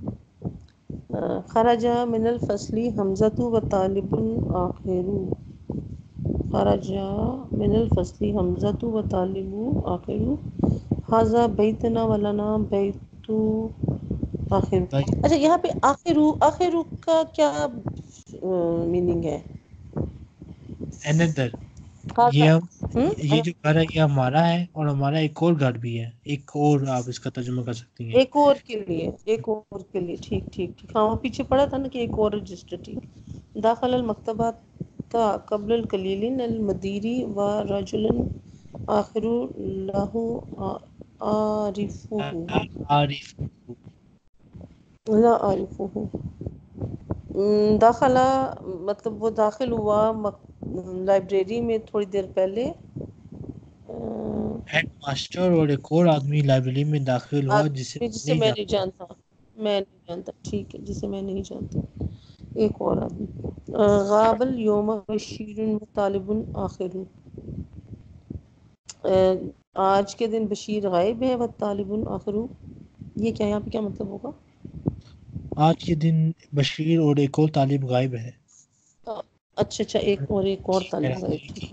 خرج من الفصل حمزة وطالب آخر. خرج من الفصل حمزة وطالب آخر. ھذا بیتنا ولنا بیت آخر. بھائی اچھا یہاں پہ آخر کا کیا میننگ ہے؟ another. ھذا یہ جو گھر ہے یہ ہمارا ہے، اور ہمارا ایک اور گھر بھی ہے. ایک اور آپ اس کا ترجمہ کر سکتی ہیں. ایک اور کے لیے، ایک اور کے لیے. ٹھیک ٹھیک ٹھیک. ہاں وہ پیچھے پڑا تھا نا کہ ایک اور رجسٹر. ٹھیک. داخل المکتبات تا قبل القلیل المدیری و رجل آخر له عارفه عارف لا عارفه داخلہ مطلب وہ داخل ہوا لائبریری میں تھوڑی دیر پہلے ہیڈ ماسٹر اور ایک اور آدمی لائبریری میں داخل ہوا جسے جسے نہیں میں نہیں جانتا. جانتا، میں نہیں جانتا، ٹھیک ہے، جسے میں نہیں جانتا، ایک اور آدمی. غاب اليوم بشیر و طالب آخر، آج کے دن بشیر غائب ہے و طالب آخر، یہ کیا یہاں پہ کیا مطلب ہوگا؟ آج کے دن بشیر اور ایک اور طالب غائب ہے. اچھا ایک اور طالب غائب، ٹھیک ہے.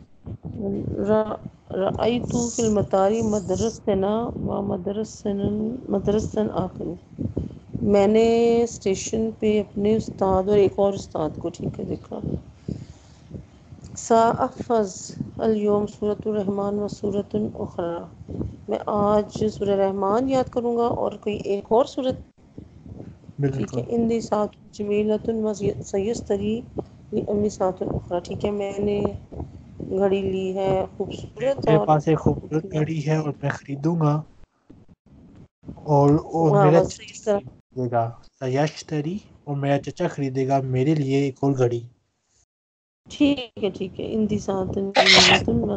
رأیت فی المطار مدرسنا و مدرسن آخر، میں نے اسٹیشن پہ اپنے استاد اور ایک اور استاد کو ٹھیک ہے دیکھا. ساحفظ اليوم سورۃ الرحمن و سورۃ اخرى، میں آج سورہ رحمان یاد کروں گا اور کوئی ایک اور سورت، ٹھیک ہے. بالکل. اندی سات جمیلۃ و سیستری امی سات اخرى، ٹھیک ہے، میں نے گھڑی لی ہے خوبصورت میرے اور پاس ایک خوبصورت گھڑی ہے اور میں خریدوں گا، اور ہاں میرا بس چچا اس طرح، خریدے گا سیشتری، اور میرا چچا خریدے گا میرے لیے ایک اور گھڑی. ٹھیک ہے. اندی سات جمیلۃ و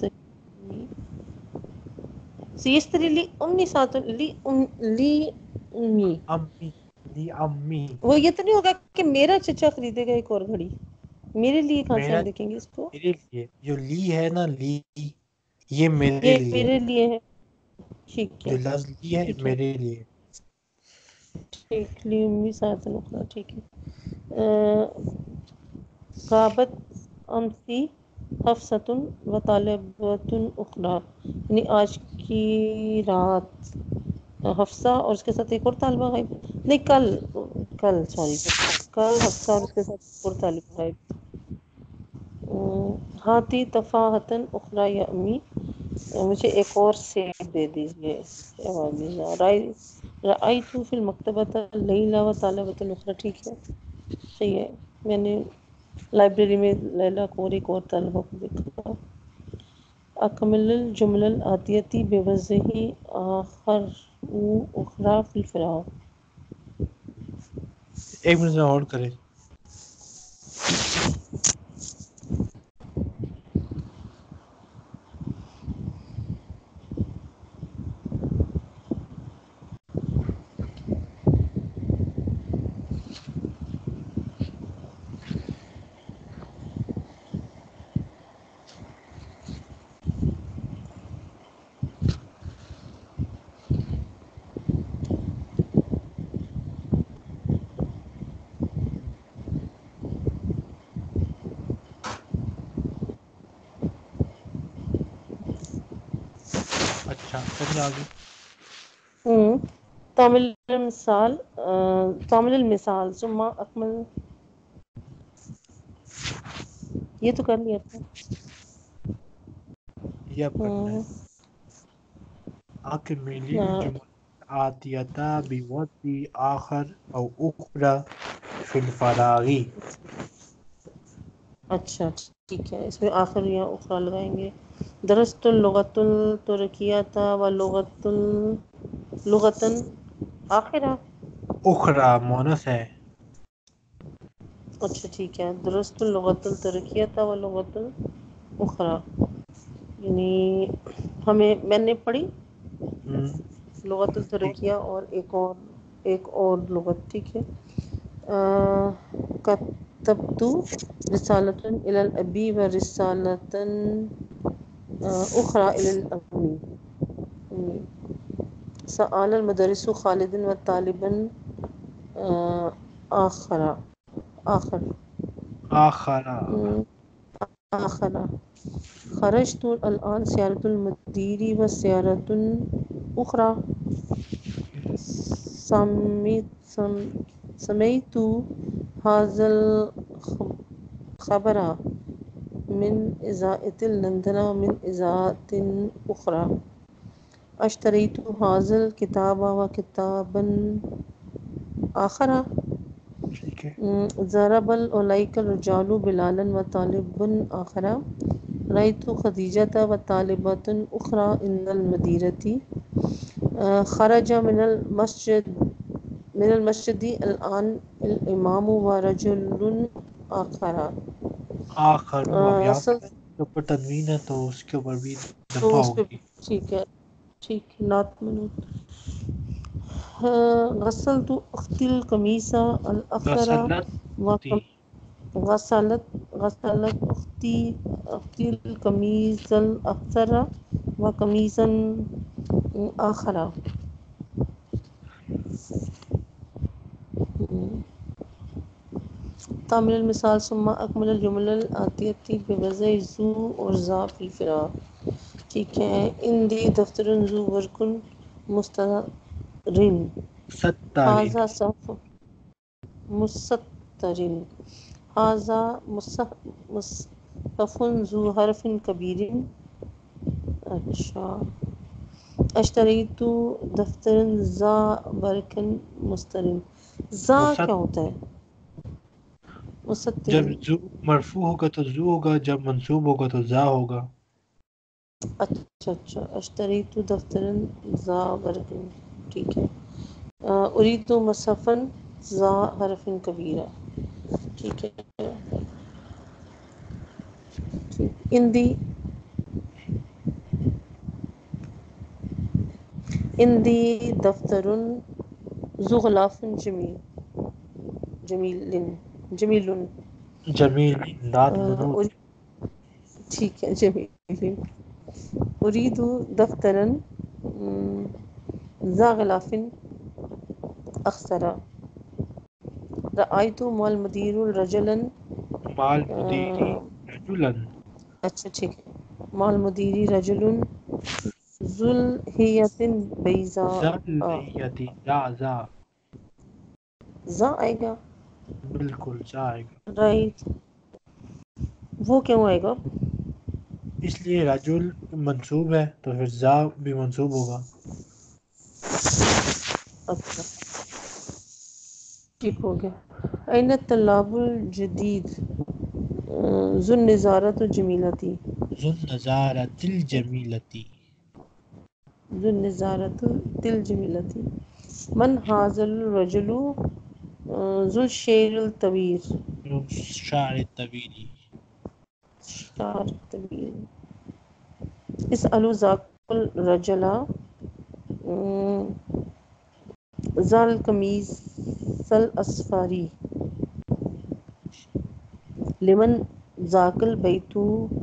سیستری لی امی سات لی امی، امی لی امی. وہ یہ تو نہیں ہوگا کہ میرا چچا خریدے گا ایک اور گھڑی میرے لیے؟ کہاں سے میرا ہم دیکھیں گے اس کو؟ میرے لیے جو لی ہے نا، لی یہ میرے یہ لیے، میرے لیے ہے، ٹھیک ہے، جو لفظ لی ہے ٹھیک ہے، میرے لیے. ٹھیک لی امی سات نقطہ، ٹھیک ہے. غابت امسی حفصۃ و طالبۃ اخرى، یعنی آج کی رات حفصہ اور اس کے ساتھ ایک اور طالبہ غائب، نہیں کل سوری، کل حفصہ اور اس کے ساتھ ایک اور طالبہ غائب. ہاتی تفاحتن اخرى یا امی، مجھے ایک اور سیب دے دیجیے. رأیت فی المکتبۃ لیلہ و طالبۃ اخرى، ٹھیک ہے، صحیح ہے، میں نے لائبریری میں لیلہ کو اور ایک اور طالبہ کو دیکھا. اکمل الجمل الآتیتی بوضع آخر و اخرى فی الفراغ، ایک منٹ میں ہولڈ کریں. اچھا چلیے آگے. تعمل المثال ثم اکمل، یہ تو کر لیا تھا. یہ اب کرنا ہے. اکمل الجمل آتیتا بوضع آخر او اخرى فی الفراغ. اچھا ٹھیک ہے، اس میں آخر یا اخرى لگائیں گے. درست اللغۃ الترکیۃ و لغۃ آخرہ، اخرى مونس ہے. اچھا ٹھیک ہے. درست اللغۃ الترکیۃ و لغۃ اخرى، یعنی میں نے پڑھی ہم، لغۃ ٹھیک. الترکیہ اور ایک اور لغت، ٹھیک ہے. کتبت رسالۃ الی الابی و رسالۃ اخرى الی الامی. سأل المدرس خالد و طالبا آخر آخرا. آخر. خرجت الآن سیارة المدير و سیارة أخرى. سمعت هذا الخبر من إذاعة لندن من إذاعة أخرى. اشتريت هذا الكتاب و كتابا آخر. ٹھیک ہے. ضرب اولئک الرجال بلالا وطالب آخر رأيت خدیجة وطالبة أخرى عند المديرة خرج من المسجد الآن الإمام ورجل آخر. آخر اب یہاں غسل پہ کے اوپر تنوین ہے تو اس کے اوپر بھی تو دفعہ اس پہ ہوگی. ٹھیک ہے، ٹھیک نات منوت. غسلت اختی القمیص الاخضر غسلت تھی غسلت اختی القمیص الاخضر وقمیصا آخر. تعمیل المثال ثم اکمل الجمل الآتیتی بوضع زو اور ذا فی الفراق. ٹھیک ہے. اندی دفتر ذو ورکن مسترن ستارین. حاذا صف مسترن حاذا مصحف ذو حرف کبیر. اچھا. اشتریت دفتر ذا برکن مسترن. ذا کیا ہوتا ہے؟ جب مسترن. زو مرفوع ہوگا تو زو ہوگا، جب منصوب ہوگا تو زا ہوگا. اچھا. اشتریت دفتر ذا برکن. ٹھیک ہے. اريد مصحفا ذا حرف کبیرہ. ٹھیک ہے. اندی دفتر ذو غلاف جمیل. جمیل نات منوط. ٹھیک ہے. جمیل. اريد دفترا ذا غلاف اخضر. رأيت مع المدير رجلا. مال مدیری رجلن. اچھا ٹھیک ہے. مع المدير رجل ذو الحیۃ بیضاء. زل یتی زا زا. ذا آئے گا. بالکل زا آئے گا. رائٹ. وہ کیوں آئے گا؟ اس لیے رجل منصوب ہے تو پھر زا بھی منصوب ہوگا. اچھا ٹھیک ہو گیا. این الطلاب الجدید ذو النضارۃ الجمیلۃ. ذو النضارۃ الجمیلۃ. ذو النضارۃ الجمیلۃ. من ھذا الرجل ذو الشعر الطویل. ذو الشعر الطویل. شعر طویل. اسألوا ذاک الرجل ذا القمیص الاصفر. لمن ذاک البیت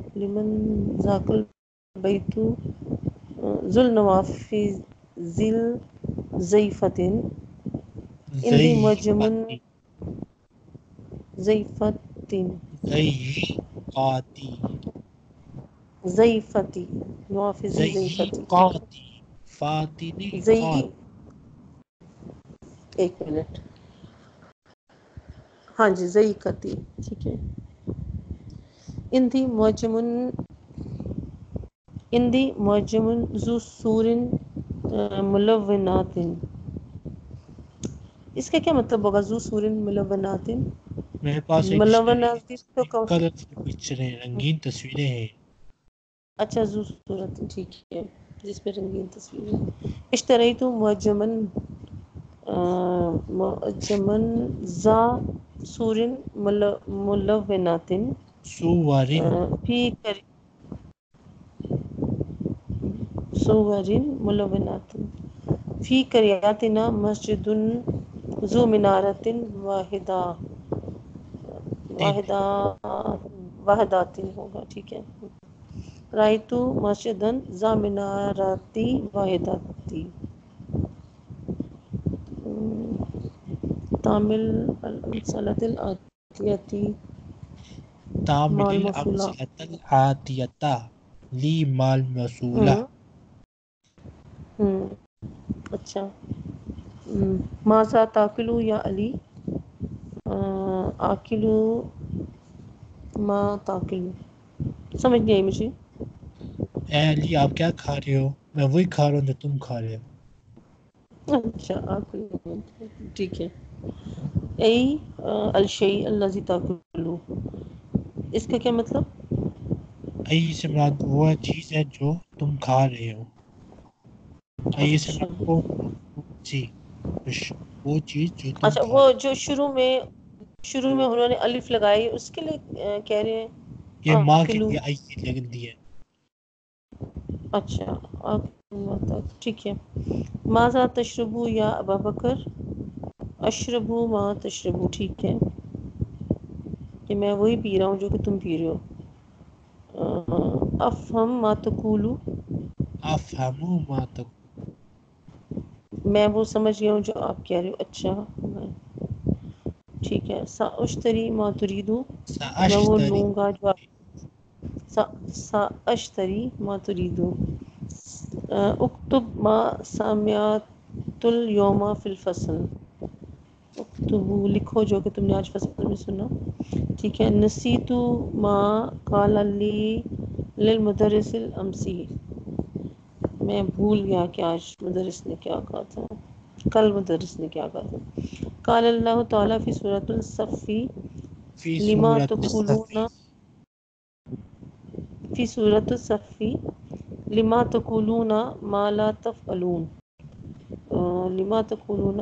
ذو النوافذ الضیفۃ. اندی معجم ضیقۃ. ضیفۃ. ضیقاتی. ضیفۃ. نوافذ ضیفۃ. ٹھیک ہے. ضیقاتی. فاتی نہیں ضی. قات. ایک منٹ. ہاں جی. ضیقۃ. ٹھیک ہے. اندی معجم ذو سور ملونات. اس کا کیا مطلب ہوگا؟ ذو سور ملونات. میرے پاس ایک ملونات تو کلرفل پکچر ہیں، رنگین تصویریں ہیں. اچھا. ذو صورت. ٹھیک ہے. جس پہ رنگین تصویریں. اشتریت معجما ذا سور ملونات سوورن. فی صور ملونات. فی قریاتنا مسجد ذو منارۃ واحدہ. تین. واحدات ہوگا. ٹھیک ہے. رأیت مسجدا ذا منارات واحدات. تعمیل الامثلۃ الآتیۃ مع تعمل الموصولہ. الامثلة الآتیۃ لی مال موصولہ. اچھا. ماذا تاکل یا علی؟ آکل ما تاکل. سمجھ نہیں آئی مجھے. اے علی آپ کیا کھا رہے ہو؟ میں وہی کھا رہا ہوں جو تم کھا رہے ہو. اچھا آپ ٹھیک ہے. ای الشیء الذی تاکلو، اس کا کیا مطلب؟ ای سے مراد وہ چیز ہے جو تم کھا رہے ہو. ای سے اچھا مراد وہ جی وہ چیز جو تم اچھا، کھا وہ رہے جو شروع میں انہوں نے الف لگائی اس کے لیے کہہ رہے ہیں ہو. یہ ماں کے آکلو. لیے ای لگ دی ہے. اچھا ٹھیک ہے. ماذا تشربو یا ابا بکر؟ اشربو ما تشربو، ٹھیک ہے کہ میں وہی پی رہا ہوں جو کہ تم پی رہے ہو. افہم ما تقولو، افہمو ما تقول. میں وہ سمجھ گیا ہوں جو آپ کہہ رہے ہو. اچھا ٹھیک ہے. سا اشتری ما تریدو، میں وہ سأشتری. لوں گا جو آپ. سا اشتری ما تریدو. اکتب ما سمعت الیوم فی الفصل، اکتبو لکھو جو کہ تم نے آج فصل میں سنا. ٹھیک ہے. نسیتو ما قال لی للمدرس الامسی، میں بھول گیا کہ آج مدرس نے کیا کہا تھا، کل مدرس نے کیا کہا تھا. قال اللہ تعالیٰ فی سورۃ الصف فی لما صورت تقولون، الصفی. فی سورۃ الصف لما تقولون ما لا تفعلون. لما تقولون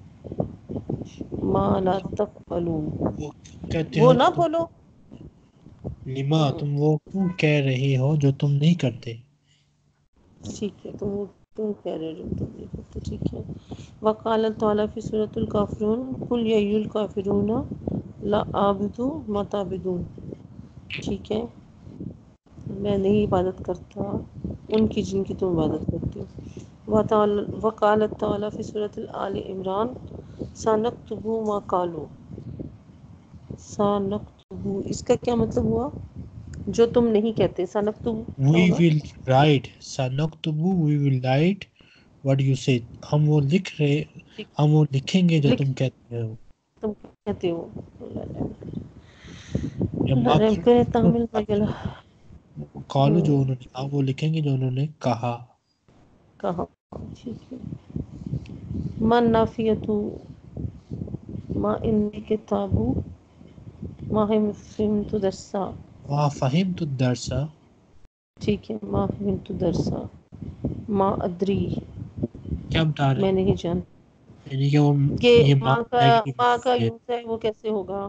ما لا تفعلون، وہ کہتے وہ ہو نہ جو تم بولو. لما تم وہ کیوں کہہ رہے ہو جو تم نہیں کرتے. ٹھیک ہے، تم کہہ رہے ہو تم نہیں کرتے. ٹھیک ہے. وقال تعالیٰ فی سورۃ الکافرون قل یا ایھا الکافرون لا اعبد ما تعبدون، ٹھیک ہے میں نہیں عبادت کرتا ان کی جن کی تم عبادت کرتے ہو. وقال تعالیٰ فی سورۃ آل عمران سنکتب ما قالوا، سنکتب اس کا کیا مطلب ہوا؟ جو تم نہیں کہتے. سنکتب کیا We ہوگا؟ will write. سنکتبو we will write what you said. ہم وہ لکھ رہے، ہم وہ لکھیں گے جو لکھ تم کہتے ہو. تم کہتے ہو. یا اللہ ما رحم کرے. تحمل وغیرہ قالو جو انہوں نے کہا وہ لکھیں گے جو انہوں نے کہا. کہا. ٹھیک ہے. من نافیتو ما انی کتابو ما فہمت درسا، ما فہمت الدرس. ٹھیک ہے. ما فہمت درسا ما ادری، کیا بتا رہے میں ہیں؟ نہیں جانتا یعنی کہ وہ کہ یہ ماں کا ہے. یوز ہے وہ کیسے ہوگا.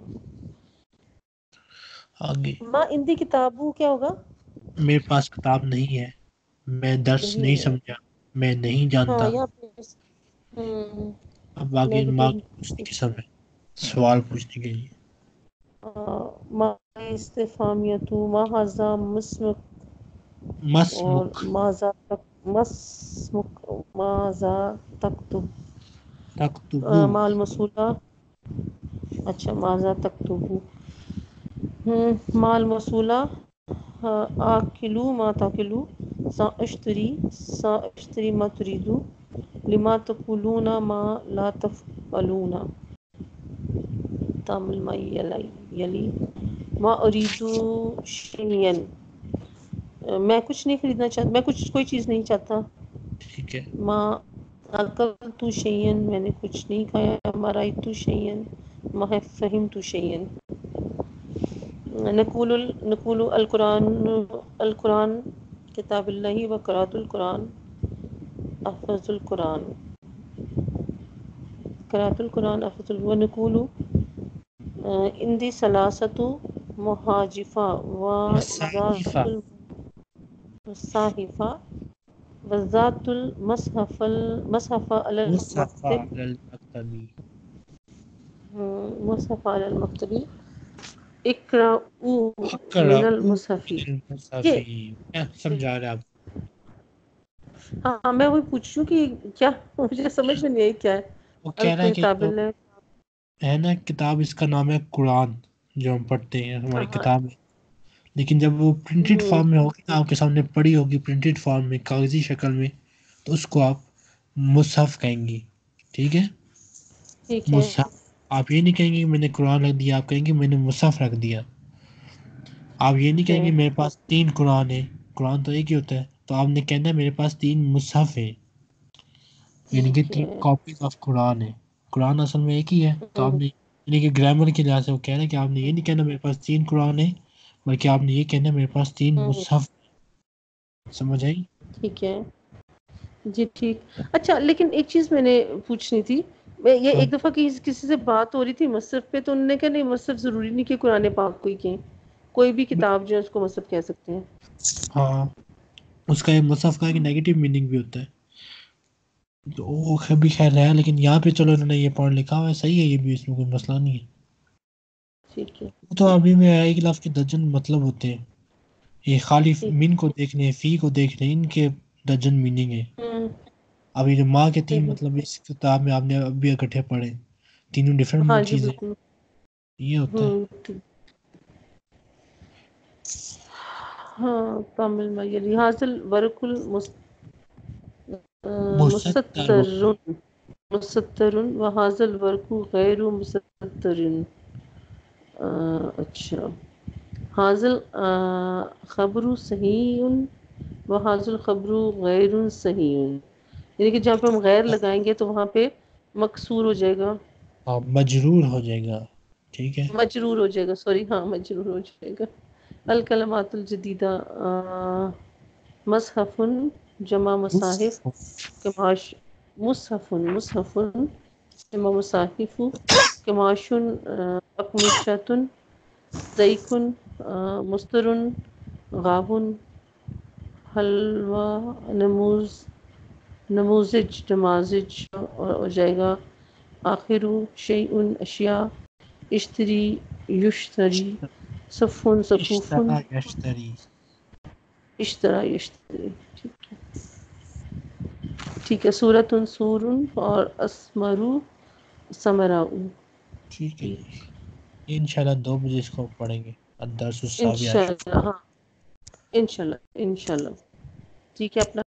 آگے ماں اندی کتابو کیا ہوگا؟ میرے پاس کتاب نہیں ہے، میں درس نہیں ہے. سمجھا، میں نہیں ہاں جانتا. یہاں پہ ہوں اب آگے ماں کی دوسری قسم ہے سوال پوچھنے کے لیے. ما استفامیتو ما حضا مسمک، اور مسمک. ماذا تکتب تکتبو. مال مسولہ. اچھا ماذا تکتبو. مال مسولہ. آکلو ما تاکلو. ساشتری ما تریدو. لما تقولون ما لا تفعلون. تعمل ما یلی. ما اریدو شیئن، میں کچھ نہیں خریدنا چاہتا، میں کوئی چیز نہیں چاہتا. ٹھیک ہے. ما اکلت شیئن، میں نے کچھ نہیں کھایا. ما رأیت شیئن، ما فہمت شیئن. نقول القرآن کتاب اللہ و قرأت القرآن احفظ القرآن. قرأت القرآن احفظ ونقول اندی ثلاثت محاجفہ و ذات مصاحفہ. الصحیفہ و ذات المصحف علی مصحفہ المکتب. علی المکتبی. مصحف علی المکتبی. اقرؤ من اقرأوا المصحف. من المصحف. یہ کیا سمجھا رہے آپ؟ ہاں میں وہی پوچھ رہی ہوں کہ کیا، مجھے سمجھ میں نہیں آئی کیا ہے. وہ کہہ رہا ہے کہ الکتاب جو اللہ. ہے نا کتاب، اس کا نام ہے قرآن جو ہم پڑھتے ہیں، ہماری ہاں کتاب ہے. لیکن جب وہ پرنٹڈ فارم میں ہوگی نا، آپ کے سامنے پڑھی ہوگی پرنٹڈ فارم میں، کاغذی شکل میں، تو اس کو آپ مصحف کہیں گی. ٹھیک ہے. ٹھیک ہے. مصحف. آپ یہ نہیں کہیں گے کہ میں نے قرآن رکھ دیا، آپ کہیں گے میں نے مصحف رکھ دیا. آپ یہ نہیں کہیں گے میرے پاس 3 قرآن ہے، قرآن تو ایک ہی ہوتا ہے. تو آپ نے کہنا ہے میرے پاس 3 مصحف ہیں. یعنی کہ ٹھیک 3 ہے. کاپیز آف قرآن ہے. قرآن اصل میں ایک ہی ہے. تو آپ ہوں، نے یعنی کہ گرامر کے لحاظ سے وہ کہہ رہے ہیں کہ آپ نے یہ نہیں کہنا میرے پاس 3 قرآن ہے، بلکہ آپ نے یہ کہنا ہے میرے پاس 3 ہوں، مصحف. سمجھ آئی؟ ٹھیک ہے جی ٹھیک. اچھا لیکن ایک چیز میں نے پوچھنی تھی. یہ ہاں ایک دفعہ کسی سے بات ہو رہی تھی مصحف پہ، تو انہوں نے کہا نہیں مصحف ضروری نہیں کہ قرآن پاک کو ہی کہیں، کوئی بھی کتاب جو ہے اس کو مصحف کہہ سکتے ہیں. ہاں، اس کا یہ مصحف کا ایک نیگیٹو میننگ بھی ہوتا ہے. تو وہ بھی خیر ہے، لیکن یہاں پہ چلو انہوں نے یہ پوائنٹ لکھا ہوا ہے، صحیح ہے، یہ بھی اس میں کوئی مسئلہ نہیں ہے. ٹھیک ہے وہ تو ابھی میں ایک لفظ کے درجن مطلب ہوتے ہیں. یہ خالی ٹھیک. من کو دیکھنے، فی کو دیکھنے، ان کے درجن میننگ ہے. ہوں، ابھی جو ماں کے 3 ہوں، مطلب اس کتاب میں آپ نے ابھی اکٹھے پڑھے، تینوں ہاں ڈفرینٹ جی چیزیں. بالکل. یہ ہوتا ہے. ٹھیک. ہاں کامل میری حاصل ورک مستر مستر مستر و حاصل ورک غیر مستر. اچھا. حاصل خبر صحیح و حاصل خبر غیر صحیح، یعنی کہ جہاں پہ ہم غیر لگائیں گے تو وہاں پہ مکسور ہو جائے گا، مجرور ہو جائے گا. ٹھیک ہے. مجرور ہو جائے گا، سوری ہاں مجرور ہو جائے گا. الکلمات الجدیدہ مصحف جمع مصاحف کماش مصحف جمع مصاحف کماشن اقمشۃ ضیق مستر غابن حلوہ نموزج نمازج ہو جائے گا. آخر شیء اشیاء اشتری یشتری صفن صفوفن اشترا یشتری. اشترا یشتری. ٹھیک ہے ٹھیک ہے. سورۃ سور اور اسمرو سمراء. ٹھیک ہے جی. یہ انشاءاللہ 2 بجے اس کو پڑھیں گے. الدرس السابع عشر. انشاءاللہ ہاں انشاءاللہ ٹھیک ہے. اپنا